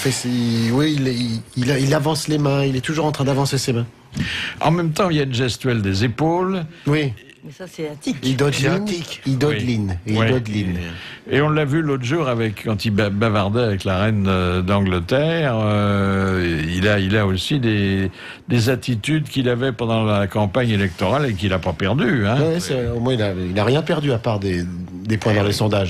F: il avance les mains. Il est toujours en train d'avancer ses mains.
E: En même temps, il y a une gestuelle des épaules.
F: Oui.
H: Mais ça, c'est attique.
F: Il dodeline.
E: Et on l'a vu l'autre jour quand il bavardait avec la reine d'Angleterre. Il a aussi des attitudes qu'il avait pendant la campagne électorale et qu'il n'a pas perdues. Hein.
F: Oui, au moins, il n'a rien perdu à part des points dans les sondages.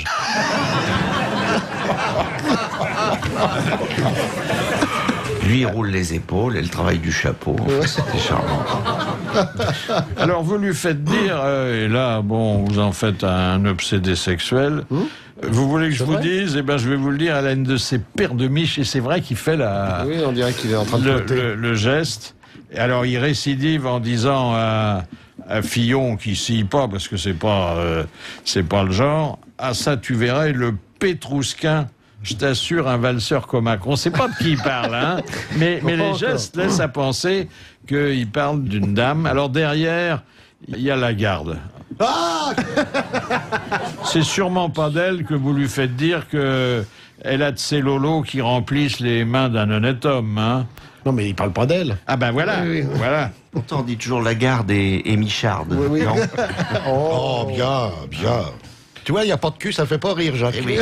K: Lui, il roule les épaules et le travail du chapeau. C'était charmant.
E: Alors, vous lui faites dire, et là, vous en faites un obsédé sexuel. Vous voulez que je vous dise? Je vais vous le dire, elle a une de ses paires de miches, et c'est vrai qu'il fait
F: Oui, on dirait qu'il est en train de
E: le geste. Et alors, il récidive en disant à Fillon, qui scie pas, parce que c'est pas le genre, ça, tu verrais, le Pétrousquin je t'assure, un valseur comaque. On ne sait pas de qui il parle, hein, mais les gestes laissent à penser qu'il parle d'une dame. Alors derrière, il y a la garde.
F: Ah
E: C'est sûrement pas d'elle que vous lui faites dire que elle a de ces lolos qui remplissent les mains d'un honnête homme, hein.
F: Non, mais il parle pas d'elle.
E: Ah ben voilà, voilà.
K: Pourtant, on dit toujours Lagarde et Micharde.
F: Oui.
K: Non.
N: Oh, bien. Tu vois, il n'y a pas de cul, ça fait pas rire, Jacques.
K: Eh oui.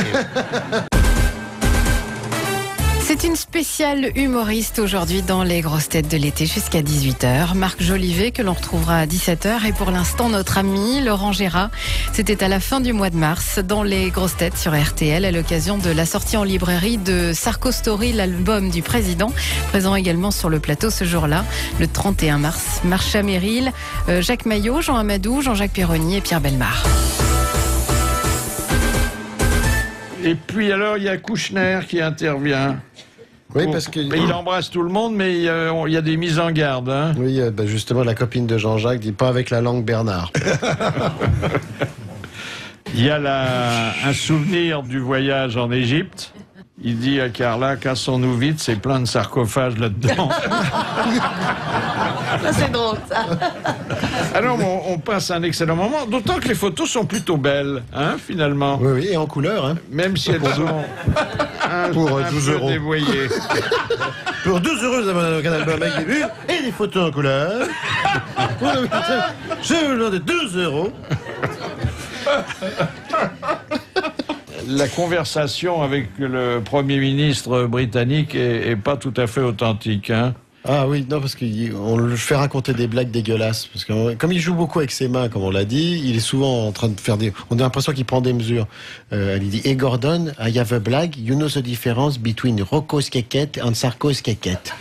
L: C'est une spéciale humoriste aujourd'hui dans les grosses têtes de l'été jusqu'à 18h. Marc Jolivet que l'on retrouvera à 17h et pour l'instant notre ami Laurent Gérard. C'était à la fin du mois de mars dans les grosses têtes sur RTL à l'occasion de la sortie en librairie de Sarko Story, l'album du président. Présent également sur le plateau ce jour-là, le 31 mars. Marcha Merrill, Jacques Maillot, Jean Amadou, Jean-Jacques Perroni et Pierre Bellemare.
E: Et puis alors, il y a Kouchner qui intervient.
F: Oui, parce que...
E: Il embrasse tout le monde, mais il y a des mises en garde. Hein.
F: Oui, justement, la copine de Jean-Jacques dit pas avec la langue Bernard.
E: Il y a un souvenir du voyage en Égypte. Il dit à Carla, cassons-nous vite, c'est plein de sarcophages là-dedans.
H: Ça, c'est drôle, ça.
E: Alors, on passe un excellent moment, d'autant que les photos sont plutôt belles, hein, finalement.
F: Oui, et en couleur, hein.
E: Même si elles sont
F: pour
E: un
F: 12
E: peu
F: euros.
E: dévoyées.
F: Pour 12 euros, vous avez un album avec des vues et des photos en couleur. Je vous demande 12 euros.
E: La conversation avec le Premier ministre britannique est pas tout à fait authentique, hein.
F: Ah oui, non, parce qu'on le fait raconter des blagues dégueulasses. Parce que comme il joue beaucoup avec ses mains, comme on l'a dit, il est souvent en train de faire des... On a l'impression qu'il prend des mesures. Elle dit, hey Gordon, I have a blague, you know the difference between Rocco's Keket and Sarko's Keket.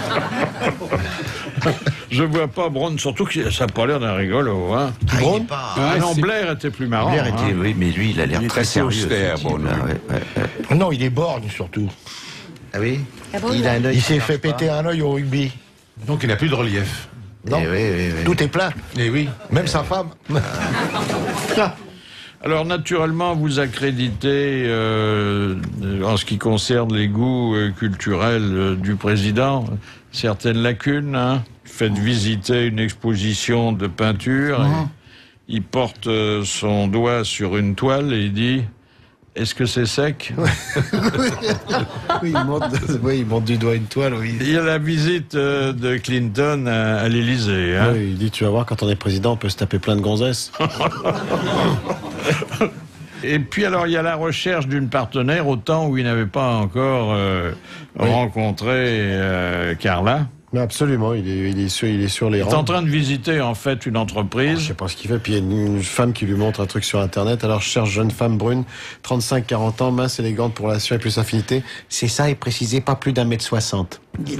E: Je vois pas Brown, surtout que ça n'a pas l'air d'un rigolo, hein.
K: Brown
E: non, Blair était plus marrant.
K: Blair était, oui, mais lui, il a l'air très sérieux.
J: austère,
K: effectivement.
J: Brown.
N: Non, il est borgne, surtout.
K: Ah oui.
N: Il a un œil. Il s'est fait péter un œil au rugby.
I: Donc il n'a plus de relief.
N: Non,
K: oui.
N: tout est plat.
I: Eh oui.
N: Même sa femme.
E: Alors naturellement, vous accréditez, en ce qui concerne les goûts culturels du président, certaines lacunes. Hein. Faites visiter une exposition de peinture. Et il porte son doigt sur une toile et il dit... Est-ce que c'est sec?
F: Oui, il monte du doigt une toile, oui.
E: Il y a la visite de Clinton à l'Élysée. Hein.
F: Oui, il dit, tu vas voir, quand on est président, on peut se taper plein de gonzesses.
E: Et puis alors, il y a la recherche d'une partenaire au temps où il n'avait pas encore rencontré Carla.
F: Mais absolument, il est sur les rangs.
E: Il est en train de visiter en fait une entreprise.
F: Je sais pas ce qu'il fait, puis il y a une femme qui lui montre un truc sur internet. Alors je cherche jeune femme brune, 35-40 ans, mince, élégante pour relation et plus affinité. C'est ça, et précisé, pas plus d'1m60.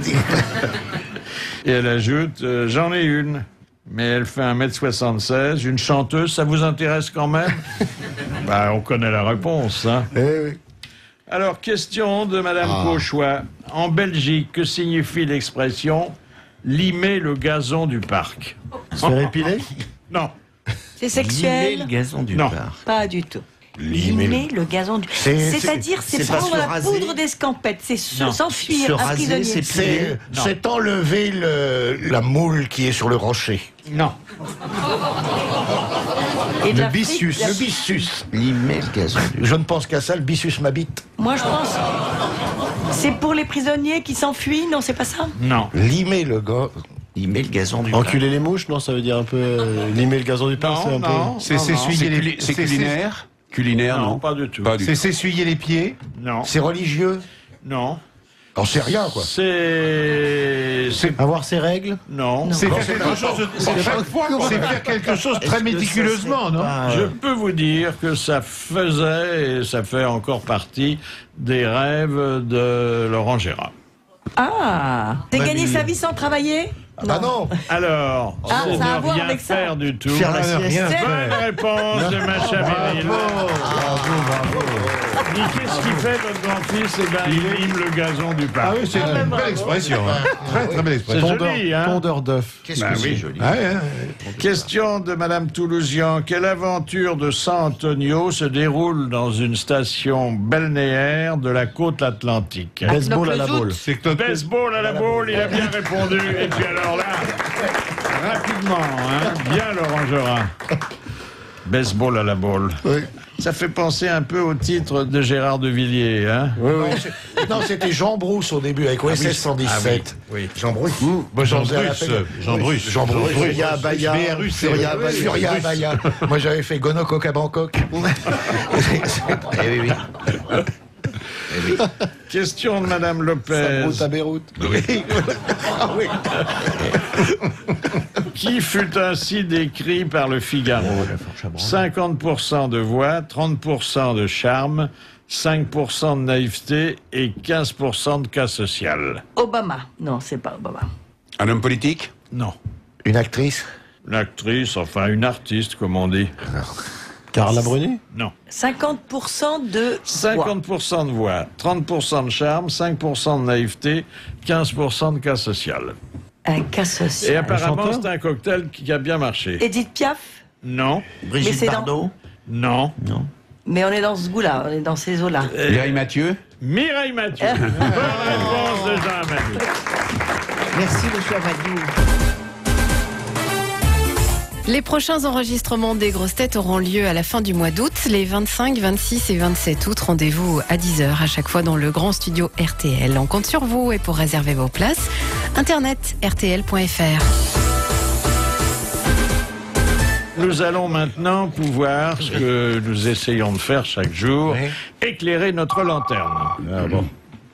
E: Et elle ajoute, j'en ai une, mais elle fait 1m76, une chanteuse, ça vous intéresse quand même? Bah, on connaît la réponse, hein.
F: Eh oui.
E: Alors, question de Madame Cauchois. En Belgique, que signifie l'expression « limer le gazon du parc »
F: Se faire épiler?
E: Non.
H: C'est sexuel?
K: Limer le gazon du
E: Non.
K: parc.
H: Pas du tout. Limer le gazon du... C'est-à-dire, c'est
K: pas
H: prendre
K: se
H: la
K: raser.
H: poudre d'escampette, c'est
E: Non.
H: s'enfuir
K: Se
H: un
K: raser,
H: prisonnier.
K: c'est plier.
N: C'est enlever la moule qui est sur le rocher.
E: Non.
H: Et de
N: Le
H: la frite,
N: byssus.
H: la-
N: Le byssus.
K: Limer le gazon du
N: Je ne pense qu'à ça, le byssus m'habite.
H: Moi, je pense... C'est pour les prisonniers qui s'enfuient, non, c'est pas ça?
E: Non.
N: Limer le gars.
K: Limer le gazon du parc.
F: Enculer les mouches? Non, ça veut dire un peu... limer le gazon du parc, c'est un
E: Non,
F: peu...
E: non.
J: C'est culinaire? Culinaire, non?
E: Pas du tout.
J: Pas du
I: C'est
J: tout.
I: s'essuyer les pieds.
E: Non.
N: C'est religieux.
E: Non.
N: On sait rien, quoi.
E: C'est...
F: Avoir ses règles?
E: Non.
I: C'est faire quelque chose de... C'est faire quelque chose très méticuleusement, non?
E: Je peux vous dire que ça faisait et ça fait encore partie des rêves de Laurent Gérard.
H: Ah, c'est gagner sa vie sans travailler?
N: Ah non.
E: Alors,
H: Ah,
E: c'est
H: ça a à
E: ne
H: voir
E: rien
H: avec ça.
E: faire du tout.
N: Faire la sieste.
E: Bonne réponse de Macha Merrill.
N: Bravo.
E: qu'est-ce qu'il fait, votre grand-fils? Eh ben, il lime le gazon du parc.
I: Ah oui, c'est une belle expression. Très, très belle expression.
E: C'est joli, hein?
F: Tondeur d'œuf.
N: Qu'est-ce
E: Bah
N: que c'est
E: oui.
N: joli.
I: Ah, ouais,
E: Question de Madame Toulousian. Quelle aventure de San Antonio se déroule dans une station balnéaire de la côte atlantique?
F: Baseball à la boule.
I: C'est que
E: Baseball à la boule, il a bien répondu. Et puis alors là, rapidement, hein, bien Laurent Gerin. Baseball à la boule.
N: Oui.
E: Ça fait penser un peu au titre de Gérard de Villiers, hein?
N: Non, c'était Jean Brousse au début avec OSS 117.
E: Oui.
N: Jean Brousse.
I: Jean Bruce. Jean Bruce.
N: Jean Brousse. Furia Abaya.
I: VRUC.
N: Furia Abaya. Moi, j'avais fait Gonokok à Bangkok. Eh oui.
E: Question de Madame Lopez.
F: Route à Beyrouth.
N: Ah oui.
E: Qui fut ainsi décrit par le Figaro? 50% de voix, 30% de charme, 5% de naïveté et 15% de cas social.
H: Obama. Non, c'est pas Obama.
J: Un homme politique?
E: Non.
N: Une actrice?
E: Une actrice, enfin une artiste, comme on dit.
F: Carla Bruni?
E: Non.
H: 50% de
E: 50% de voix, 30% de charme, 5% de naïveté, 15% de cas social.
H: un cas social.
E: Et apparemment, c'est un cocktail qui a bien marché.
H: Edith Piaf?
E: Non.
H: Brigitte Bardot?
E: Non.
K: Non.
H: Mais on est dans ce goût-là, on est dans ces eaux-là.
J: Mireille Mathieu?
E: Mireille Mathieu. Bonne réponse de Jean Amadou.
H: Merci, monsieur Amadou.
L: Les prochains enregistrements des grosses têtes auront lieu à la fin du mois d'août, les 25, 26 et 27 août. Rendez-vous à 10h à chaque fois dans le grand studio RTL. On compte sur vous et pour réserver vos places, internet rtl.fr.
E: Nous allons maintenant pouvoir, ce que nous essayons de faire chaque jour, éclairer notre lanterne.
F: Ah bon.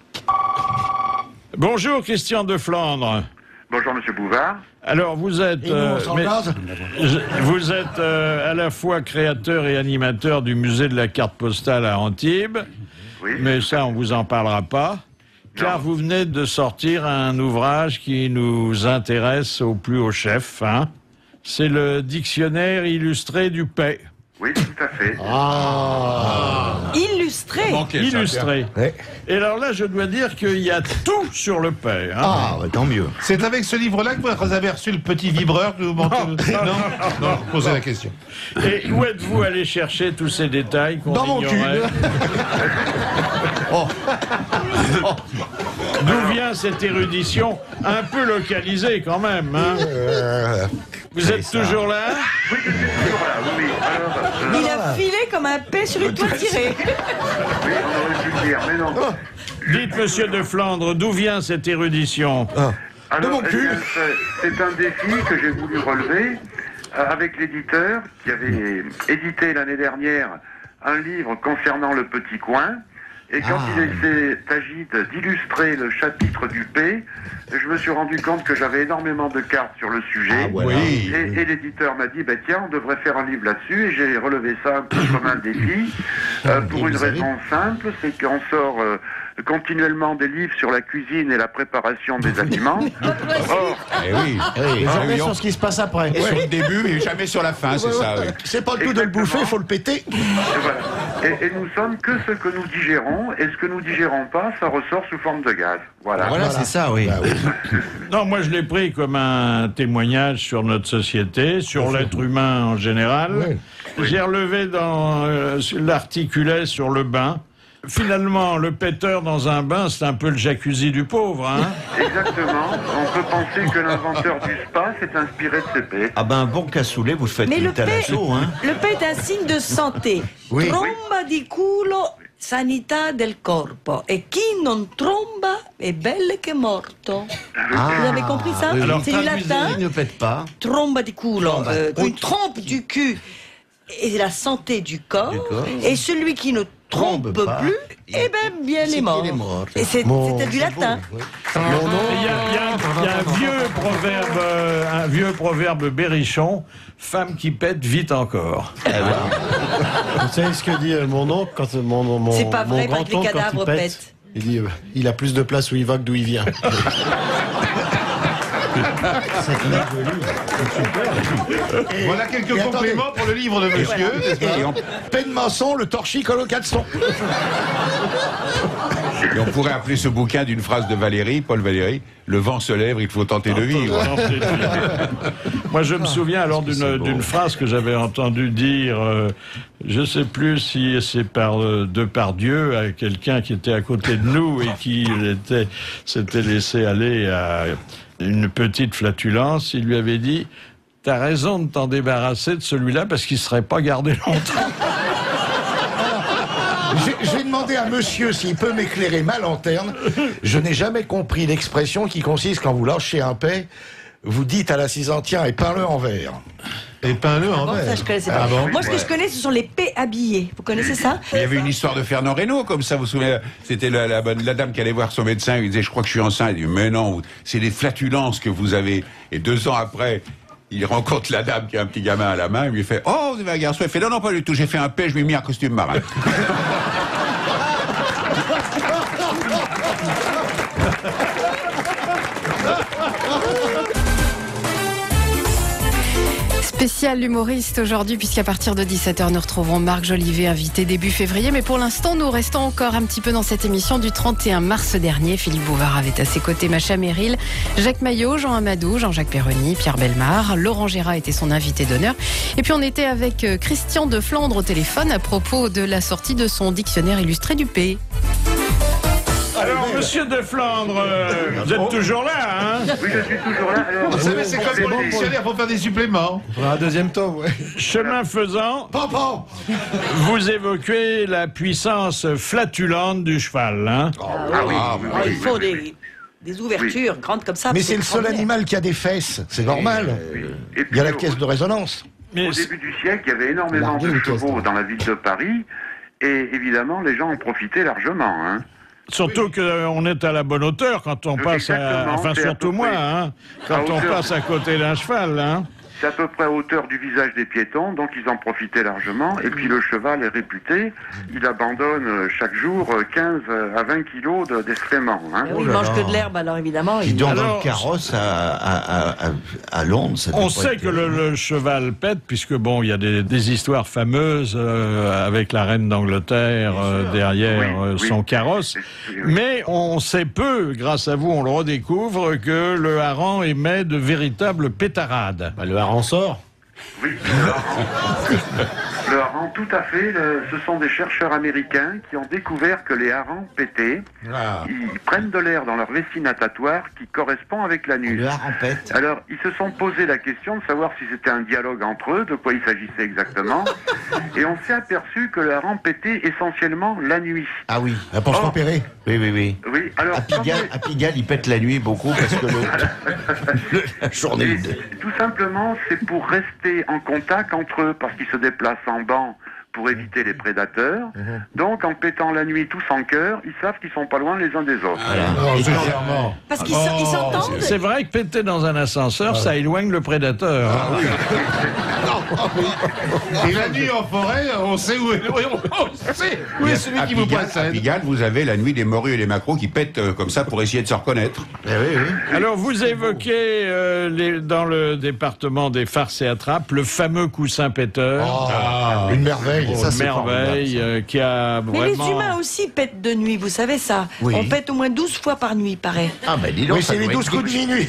E: Bonjour Christian de Flandre.
D: Bonjour Monsieur Bouvard.
E: Alors vous êtes, vous êtes à la fois créateur et animateur du musée de la carte postale à Antibes, mais ça on vous en parlera pas, car vous venez de sortir un ouvrage qui nous intéresse au plus haut chef. Hein. C'est le dictionnaire illustré du paix.
D: Oui, tout à fait.
H: Illustré.
E: Illustré. Et alors là, je dois dire qu'il y a tout sur le paix. Hein.
N: Ah, tant mieux.
I: C'est avec ce livre-là que vous avez reçu le petit vibreur que vous mentez. Non, posez la question.
E: Et où êtes-vous allé chercher tous ces détails qu'on
N: Dans mon cul.
E: ignorait? D'où vient cette érudition un peu localisée quand même, hein? Vous êtes toujours là?
D: Oui, je suis toujours là, oui. Alors,
H: Il a filé comme un paix sur une toile tirée.
D: oui, on aurait pu le dire, mais non.
E: Dites, monsieur de Flandre, d'où vient cette érudition?
D: Alors, eh bien, c'est un défi que j'ai voulu relever avec l'éditeur qui avait édité l'année dernière un livre concernant le Petit Coin. Et quand il s'est agi d'illustrer le chapitre du P, je me suis rendu compte que j'avais énormément de cartes sur le sujet. Et l'éditeur m'a dit, tiens, on devrait faire un livre là-dessus. Et j'ai relevé ça un peu comme un défi, pour une raison simple, c'est qu'on sort continuellement des livres sur la cuisine et la préparation des aliments. Or,
N: Jamais sur ce qui se passe après.
J: Et sur le début, mais jamais sur la fin, c'est ça. Oui.
N: C'est pas le tout de le bouffer, il faut le péter.
D: Et voilà. Et nous sommes que ce que nous digérons, et ce que nous digérons pas, ça ressort sous forme de gaz. Voilà.
K: Voilà, c'est ça, oui.
E: Non, moi je l'ai pris comme un témoignage sur notre société, sur l'être humain en général. J'ai relevé dans l'articulet sur le bain. Finalement, le péteur dans un bain, c'est un peu le jacuzzi du pauvre, hein?
D: Exactement. On peut penser que l'inventeur du spa s'est inspiré de ces paix.
K: Ah ben, un bon cassoulet, vous faites
H: Mais
K: une
H: le paix,
K: talasso, hein.
H: le paix est un signe de santé.
N: Oui.
H: Tromba di culo, sanità del corpo. Et qui non tromba è bello che morto. Vous avez compris ça?
E: Alors,
H: C'est du latin.
K: Il ne pète pas.
H: Tromba di culo, une trompe du cul et la santé du corps. Et celui qui ne trompe plus, eh bien il est mort. Et c'était du latin.
E: Il y a un vieux proverbe berrichon, femme qui pète vite encore.
F: Vous savez ce que dit mon oncle quand mon
H: C'est pas vrai,
F: mon
H: pas que les
F: grand-oncle, quand
H: cadavres
F: il pète,
H: pètent.
F: il dit il a plus de place où il va que d'où il vient.
N: C'est très joli. C'est super.
I: Voilà quelques compléments pour le livre de monsieur.
N: Pennemanson, le torchis colocation.
J: Et on pourrait appeler ce bouquin d'une phrase de Valéry, Paul Valéry, le vent se lève, il faut tenter de vivre.
E: Moi, je me souviens alors d'une phrase que j'avais entendu dire, je ne sais plus si c'est Depardieu, à quelqu'un qui était à côté de nous et qui s'était laissé aller à une petite flatulence. Il lui avait dit, t'as raison de t'en débarrasser de celui-là parce qu'il ne serait pas gardé longtemps.
N: J'ai demandé à monsieur s'il peut m'éclairer ma lanterne. Je n'ai jamais compris l'expression qui consiste quand vous lâchez un paix, vous dites à l'assisant, tiens, et peins-le en vert.
I: Et peins-le en vert.
H: Ça, je connaissais pas. Moi, ce que je connais, ce sont les paix habillés. Vous connaissez ça?
J: Il y avait une histoire de Fernand Reynaud, comme ça, vous vous souvenez, c'était la dame qui allait voir son médecin, il disait, je crois que je suis enceinte. Il dit, mais non, c'est des flatulences que vous avez. Et 2 ans après, il rencontre la dame qui a un petit gamin à la main, il lui fait, oh, vous avez un garçon? Il fait, non, non, pas du tout, j'ai fait un paix, je lui ai mis un costume marin.
L: Spécial humoriste aujourd'hui, puisqu'à partir de 17h, nous retrouverons Marc Jolivet, invité début février. Mais pour l'instant, nous restons encore un petit peu dans cette émission du 31 mars dernier. Philippe Bouvard avait à ses côtés Macha Merrill, Jacques Maillot, Jean Amadou, Jean-Jacques Perroni, Pierre Bellemare. Laurent Gérard était son invité d'honneur. Et puis on était avec Christian de Flandre au téléphone à propos de la sortie de son dictionnaire illustré du P.
E: Alors, monsieur de Flandre, vous êtes toujours là, hein?
D: Oui, je suis toujours là. Alors,
I: Vous savez, c'est comme pour les dictionnaires, il faut faire des suppléments.
F: Un deuxième tome, ouais.
E: Chemin faisant, vous évoquez la puissance flatulente du cheval, hein?
H: Ah oui. Il faut des ouvertures grandes comme ça.
N: Mais c'est le seul animal qui a des fesses, c'est normal. Il y a la caisse de résonance.
D: Au début du siècle, il y avait énormément de chevaux dans la ville de Paris, et évidemment, les gens en profitaient largement, hein.
E: Surtout qu'on est à la bonne hauteur quand on passe enfin surtout moi, hein, quand on passe à côté d'un cheval, hein.
D: C'est à peu près à hauteur du visage des piétons, donc ils en profitaient largement. Et puis le cheval est réputé, il abandonne chaque jour 15 à 20 kilos d'excréments. Hein.
H: Il mange que de l'herbe, alors évidemment.
K: Puis dans le carrosse à Londres, ça
E: on sait que le cheval pète, puisque bon, il y a des histoires fameuses avec la reine d'Angleterre derrière son carrosse. Mais on sait peu, grâce à vous, on le redécouvre, que le hareng émet de véritables pétarades.
F: Le hareng sort.
D: Oui, le hareng, tout à fait. Ce sont des chercheurs américains qui ont découvert que les harengs pétaient. Ils prennent de l'air dans leur vessie natatoire qui correspond avec l'anus.
K: Le hareng pète.
D: Alors, ils se sont posé la question de savoir si c'était un dialogue entre eux, de quoi il s'agissait exactement. Et on s'est aperçu que le hareng pétait essentiellement la nuit.
K: Ah oui.
N: Pour se repérer.
D: Oui, alors...
K: À Pigalle, il pète la nuit beaucoup parce que la journée...
D: Tout simplement, c'est pour rester en contact entre eux, parce qu'ils se déplacent en banc pour éviter les prédateurs. Donc, en pétant la nuit tous en chœur, ils savent qu'ils sont pas loin les uns des autres.
H: Parce qu'ils s'entendent.
E: C'est vrai que péter dans un ascenseur, ça éloigne le prédateur.
I: Et la nuit en forêt, on sait où est celui qui vous poissonne.
J: À Pigalle, vous avez la nuit des morues et des maquereaux qui pètent comme ça pour essayer de se reconnaître.
E: Alors, vous évoquez dans le département des farces et attrapes le fameux coussin péteur.
N: Une merveille.
E: Une merveille qui a vraiment...
H: Mais les humains aussi pètent de nuit, vous savez ça.
K: Oui.
H: On pète au moins 12 fois par nuit, paraît.
K: Ah ben dis donc,
N: c'est les 12 coups de minuit.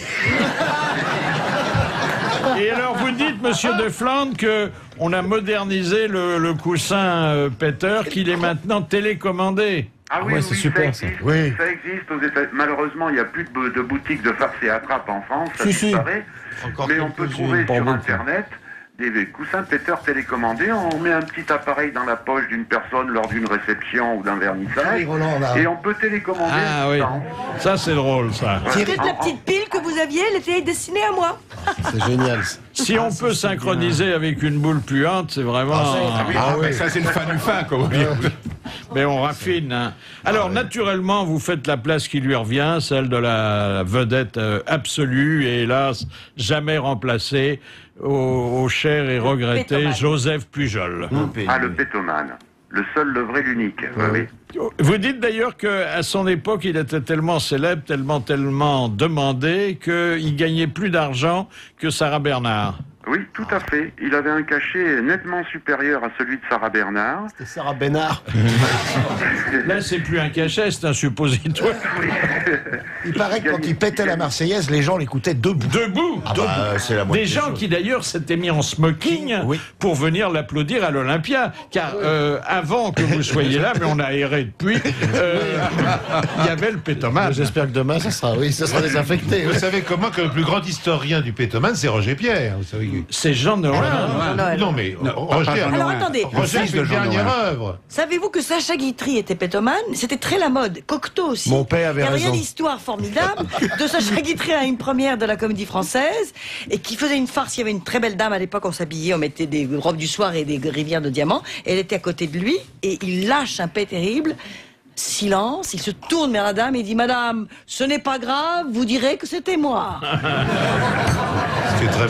E: Et alors, vous dites, monsieur de Flandre, qu'on a modernisé le coussin péteur, qu'il est maintenant télécommandé.
D: Ah oui,
F: c'est super,
D: ça existe. Ça existe aux États-Unis. Malheureusement, il n'y a plus de boutiques de farce et attrape en France, ça disparaît. Mais on peut trouver sur Internet des coussins péteurs télécommandés. On met un petit appareil dans la poche d'une personne lors d'une réception ou d'un vernissage. Et on peut télécommander.
E: Ah oui, ça c'est drôle, ça.
H: Peut-être la petite pile que vous aviez, elle était destinée à moi.
F: C'est génial.
E: Si on peut synchroniser avec une boule puante, c'est vraiment...
J: Ça c'est le fin du fin, comme on dit.
E: Mais on raffine. Hein. Alors, naturellement, vous faites la place qui lui revient, celle de la vedette absolue et hélas, jamais remplacée, au cher et regretté Joseph Pujol.
D: Le pétomane. Le seul, le vrai, l'unique. Oui.
E: Vous dites d'ailleurs qu'à son époque, il était tellement célèbre, tellement demandé, qu'il gagnait plus d'argent que Sarah Bernard.
D: Oui, tout à fait. Il avait un cachet nettement supérieur à celui de Sarah Bernard.
F: C'était Sarah Bernard.
E: Là, c'est plus un cachet, c'est un suppositoire.
N: Il paraît que quand il pétait la Marseillaise, les gens l'écoutaient debout.
E: Debout,
N: c'est la
E: des gens qui d'ailleurs s'étaient mis en smoking pour venir l'applaudir à l'Olympia. Car avant que vous soyez là, mais on a erré depuis, il y avait le pétomane.
F: J'espère que demain, ça sera désinfecté.
I: Vous savez comment que le plus grand historien du pétomane, c'est Roger Pierre. Vous savez.
E: C'est Jean Noël.
I: Non, mais Roger.
H: Alors attendez,
I: Roger, c'est une dernière œuvre.
H: Savez-vous que Sacha Guitry était pétomane? C'était très la mode. Cocteau aussi.
F: Mon père avait raison.
H: Il y a une histoire formidable de Sacha Guitry à une première de la Comédie Française et qui faisait une farce. Il y avait une très belle dame à l'époque, on s'habillait, on mettait des robes du soir et des rivières de diamants. Elle était à côté de lui et il lâche un paix terrible. Silence, il se tourne vers la dame et dit: Madame, ce n'est pas grave, vous direz que c'était moi.
J: C'est très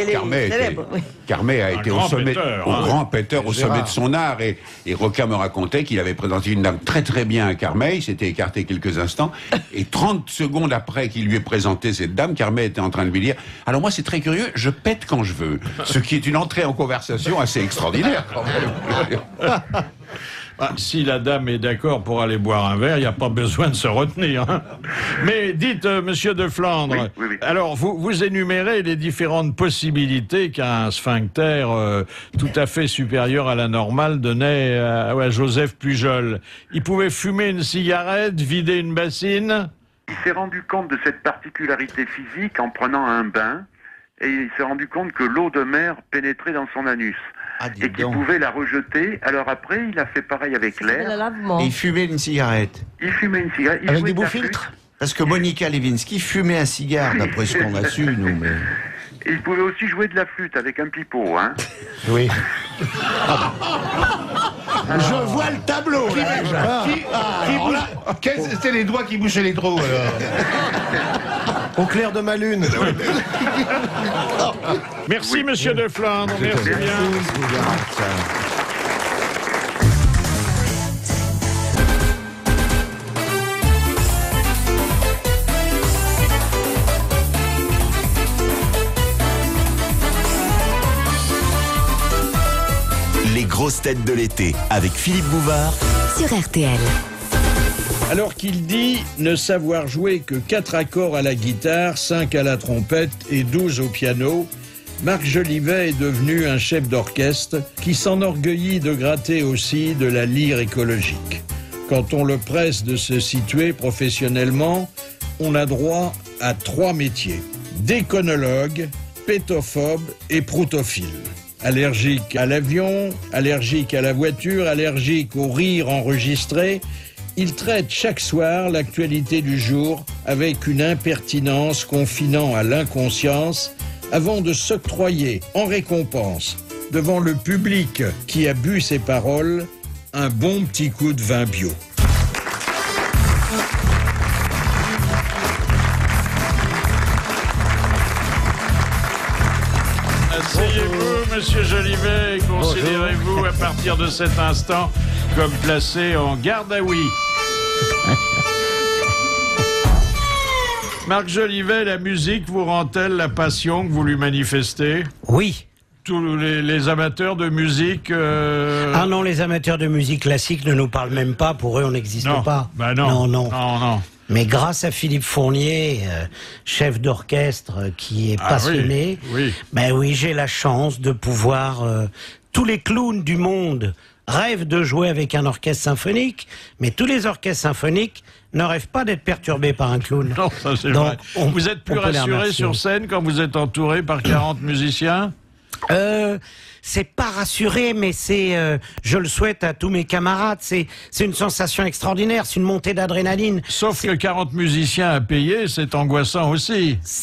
J: Carmet a été au sommet, grand péteur au sommet de son art. Et Roca me racontait qu'il avait présenté une dame très très bien à Carmet. Il s'était écarté quelques instants. Et 30 secondes après qu'il lui ait présenté cette dame, Carmet était en train de lui dire: alors moi c'est très curieux, je pète quand je veux. Ce qui est une entrée en conversation assez extraordinaire quand même.
E: Si la dame est d'accord pour aller boire un verre, il n'y a pas besoin de se retenir. Hein. Mais dites, Monsieur de Flandre,
D: oui.
E: Alors vous énumérez les différentes possibilités qu'un sphincter tout à fait supérieur à la normale donnait à Joseph Pujol. Il pouvait fumer une cigarette, vider une bassine.
D: Il s'est rendu compte de cette particularité physique en prenant un bain, et il s'est rendu compte que l'eau de mer pénétrait dans son anus. Et qu'il pouvait la rejeter. Alors après, il a fait pareil avec l'air.
K: Et il fumait une cigarette.
D: Il fumait une cigarette.
K: Avec des beaux filtres. Parce que Monica Lewinsky fumait un cigare, d'après ce qu'on a su, nous. Mais...
D: Et il pouvait aussi jouer de la flûte avec un pipeau, hein.
N: Oui. Je vois le tableau, là.
I: C'était les doigts qui bouchaient les trous, alors.
F: Au clair de ma lune.
E: Merci, Monsieur de Flandre. Merci bien.
B: Les grosses têtes de l'été avec Philippe Bouvard
C: sur RTL.
E: Alors qu'il dit ne savoir jouer que 4 accords à la guitare, 5 à la trompette et 12 au piano, Marc Jolivet est devenu un chef d'orchestre qui s'enorgueillit de gratter aussi de la lyre écologique. Quand on le presse de se situer professionnellement, on a droit à 3 métiers: déconologue, pétophobe et proutophile. Allergique à l'avion, allergique à la voiture, allergique au rire enregistré, il traite chaque soir l'actualité du jour avec une impertinence confinant à l'inconscience avant de s'octroyer en récompense, devant le public qui a bu ses paroles, un bon petit coup de vin bio. Asseyez-vous, Monsieur Jolivet, et considérez-vous à partir de cet instant comme placé en garde à oui. Marc Jolivet, la musique vous rend-elle la passion que vous lui manifestez?
O: Oui.
E: Tous les amateurs de musique...
O: Ah non, les amateurs de musique classique ne nous parlent même pas, pour eux on n'existe pas.
E: Bah non.
O: Non. Mais grâce à Philippe Fournier, chef d'orchestre qui est passionné, ben oui, j'ai la chance de pouvoir... tous les clowns du monde rêvent de jouer avec un orchestre symphonique, mais tous les orchestres symphoniques ne rêvent pas d'être perturbés par un clown.
E: Non, ça c'est vrai. Vous êtes plus rassuré sur scène quand vous êtes entouré par 40 musiciens?
O: C'est pas rassuré, mais c'est, je le souhaite à tous mes camarades, c'est une sensation extraordinaire, c'est une montée d'adrénaline.
E: Sauf que 40 musiciens à payer, c'est angoissant aussi.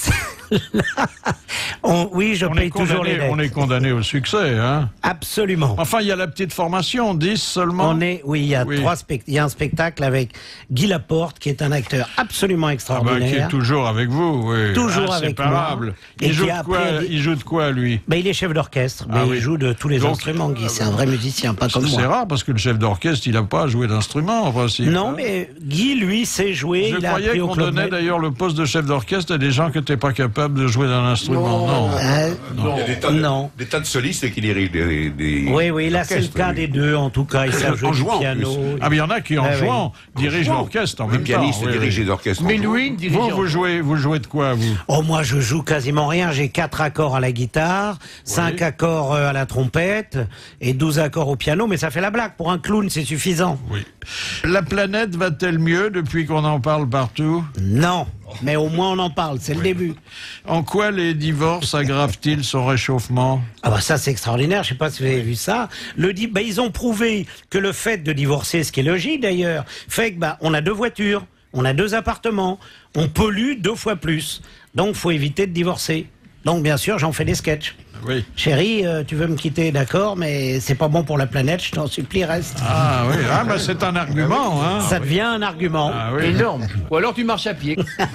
O: Oui, je paye toujours les dettes.
E: On est condamné au succès, hein?
O: Absolument.
E: Enfin, il y a la petite formation, 10 seulement.
O: Oui, il y a il y a un spectacle avec Guy Laporte, qui est un acteur absolument extraordinaire.
E: Qui est toujours avec vous, oui.
O: Toujours avec moi.
E: Il joue de quoi, lui?
O: Il est chef d'orchestre, mais il joue de tous les instruments, Guy. C'est un vrai musicien, pas comme moi.
E: C'est rare, parce que le chef d'orchestre, il n'a pas joué d'instrument, en principe.
O: Non, mais Guy, lui, sait jouer.
E: Je croyais qu'on donnait d'ailleurs le poste de chef d'orchestre à des gens qui n'étaient pas capables de jouer d'un instrument. Non.
J: Il y a des tas de solistes qui dirigent des
O: Oui, là c'est le cas des deux, en tout cas. Ils savent jouer du piano.
E: Ah, mais il y en a qui, en jouant, dirigent l'orchestre en même temps.
J: Les pianistes dirigent les orchestres.
E: Mais Louis, vous jouez de quoi, vous?
O: Oh, moi, je joue quasiment rien. J'ai 4 accords à la guitare, 5 accords à la trompette et 12 accords au piano, mais ça fait la blague. Pour un clown, c'est suffisant.
E: Oui. La planète va-t-elle mieux depuis qu'on en parle partout?
O: Non. Mais au moins on en parle, c'est le début.
E: En quoi les divorces aggravent-ils son réchauffement?
O: Ah bah ça c'est extraordinaire, je sais pas si vous avez vu ça. Ils ont prouvé que le fait de divorcer, ce qui est logique d'ailleurs, fait que on a 2 voitures, on a 2 appartements, on pollue 2 fois plus. Donc faut éviter de divorcer. Donc bien sûr j'en fais des sketchs.
E: Oui.
O: Chérie, tu veux me quitter, d'accord, mais c'est pas bon pour la planète, je t'en supplie, reste.
E: Ah oui, c'est un argument, hein.
O: Ça devient un argument.
P: Énorme. Ou alors tu marches à pied.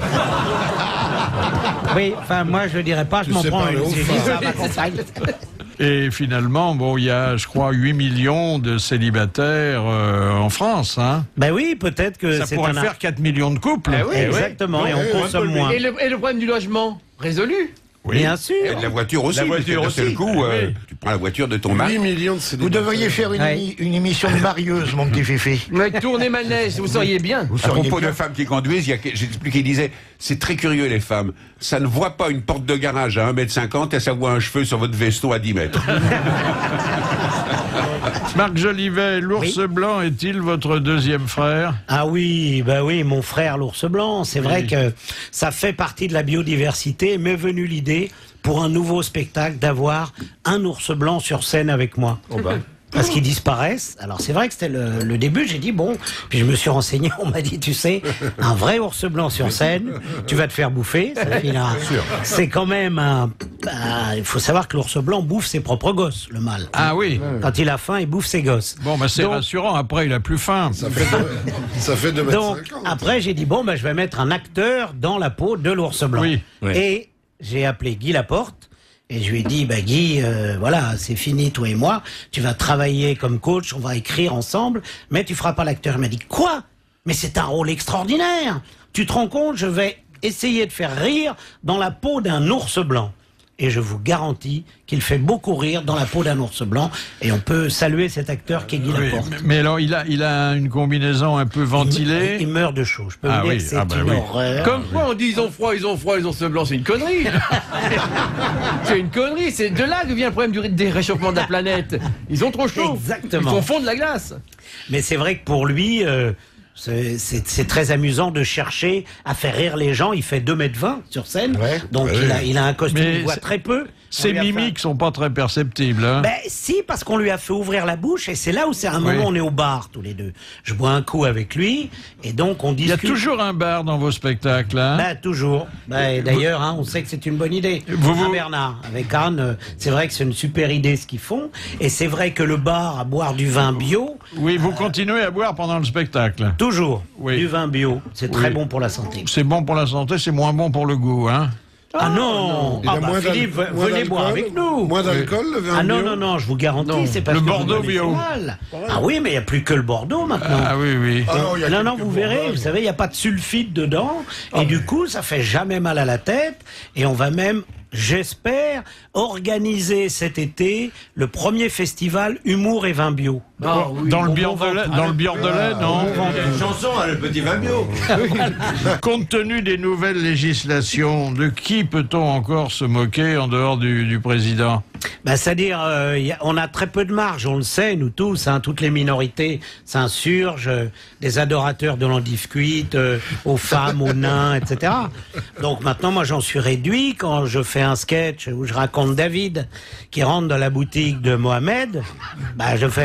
O: Oui, enfin moi je le dirais pas, je m'en prends une. J'ai dit ça à ma compagne.
E: Et finalement, il y a, je crois, 8 millions de célibataires en France, hein.
O: Ben oui, peut-être que
E: ça pourrait faire 4 millions de couples.
O: Oui, exactement, et on consomme moins.
P: Et le problème du logement, résolu?
E: Oui.
O: Bien sûr.
J: Et de la voiture aussi. C'est le coup, tu prends la voiture de ton mari.
N: 8 millions de Vous devriez faire une émission de marieuse, mon petit Fifi.
P: Mais tournez manège, vous seriez bien.
J: À propos de femmes qui conduisent, j'ai expliqué, il disait, c'est très curieux les femmes, ça ne voit pas une porte de garage à 1,50 m et ça voit un cheveu sur votre veston à 10 mètres.
E: Marc Jolivet, l'ours blanc est-il votre deuxième frère?
O: Ah oui, mon frère l'ours blanc. C'est vrai que ça fait partie de la biodiversité. M'est venue l'idée pour un nouveau spectacle d'avoir un ours blanc sur scène avec moi. Parce qu'ils disparaissent. Alors c'est vrai que c'était le début, j'ai dit bon, puis je me suis renseigné, on m'a dit tu sais, un vrai ours blanc sur scène, tu vas te faire bouffer, c'est quand même il faut savoir que l'ours blanc bouffe ses propres gosses, le mâle.
E: Ah oui.
O: Quand il a faim, il bouffe ses gosses.
E: Bon, c'est rassurant, après il a plus faim.
N: Ça fait 2,50 m.
O: Donc après j'ai dit bon, je vais mettre un acteur dans la peau de l'ours blanc.
E: Oui.
O: Et j'ai appelé Guy Laporte. Et je lui ai dit, Guy, voilà, c'est fini, toi et moi. Tu vas travailler comme coach, on va écrire ensemble, mais tu feras pas l'acteur. Il m'a dit, quoi? Mais c'est un rôle extraordinaire. Tu te rends compte, je vais essayer de faire rire dans la peau d'un ours blanc. Et je vous garantis qu'il fait beaucoup rire dans la peau d'un ours blanc. Et on peut saluer cet acteur qui est Guy Laporte.
E: Mais alors, il a une combinaison un peu ventilée.
O: Il meurt de chaud. Je peux vous dire que c'est une horreur.
P: Comme quoi on dit ils ont froid, les ours blancs, c'est une connerie. C'est une connerie. C'est de là que vient le problème des réchauffements de la planète. Ils ont trop chaud.
O: Exactement.
P: Ils font fondre la glace.
O: Mais c'est vrai que pour lui... c'est très amusant de chercher à faire rire les gens. Il fait 2,20 m sur scène, donc il a un costume, il voit très peu.
E: Ses mimiques sont pas très perceptibles. Hein.
O: Si, parce qu'on lui a fait ouvrir la bouche, et c'est là où c'est un moment, on est au bar tous les deux. Je bois un coup avec lui, et donc on discute.
E: Il y a toujours un bar dans vos spectacles, hein?
O: Toujours. D'ailleurs, on sait que c'est une bonne idée. Bernard, avec Anne, c'est vrai que c'est une super idée ce qu'ils font, et c'est vrai que le bar à boire du vin bio.
E: Oui, vous continuez à boire pendant le spectacle.
O: Toujours. Du vin bio, c'est très bon pour la santé.
E: C'est bon pour la santé, c'est moins bon pour le goût, hein?
O: Ah non, Philippe, venez boire avec nous.
N: Moins d'alcool, le vin bio?
O: Non, je vous garantis, c'est parce que
E: le Bordeaux bio.
O: Ah oui, mais il n'y a plus que le Bordeaux maintenant.
E: Ah oui.
O: Non, vous verrez, vous savez, il n'y a pas de sulfite dedans, et du coup, ça fait jamais mal à la tête, et on va même... J'espère organiser cet été le premier festival humour et vin bio.
E: Dans le Biordelais, non?
K: Une chanson, le petit vin bio.
E: Compte tenu des nouvelles législations, de qui peut-on encore se moquer en dehors du président?
O: C'est-à-dire, on a très peu de marge, on le sait, nous tous, toutes les minorités s'insurgent, des adorateurs de l'andiscuite, aux femmes, aux nains, etc. Donc maintenant, moi j'en suis réduit quand je fais un sketch où je raconte David qui rentre dans la boutique de Mohamed, je fais « Bonne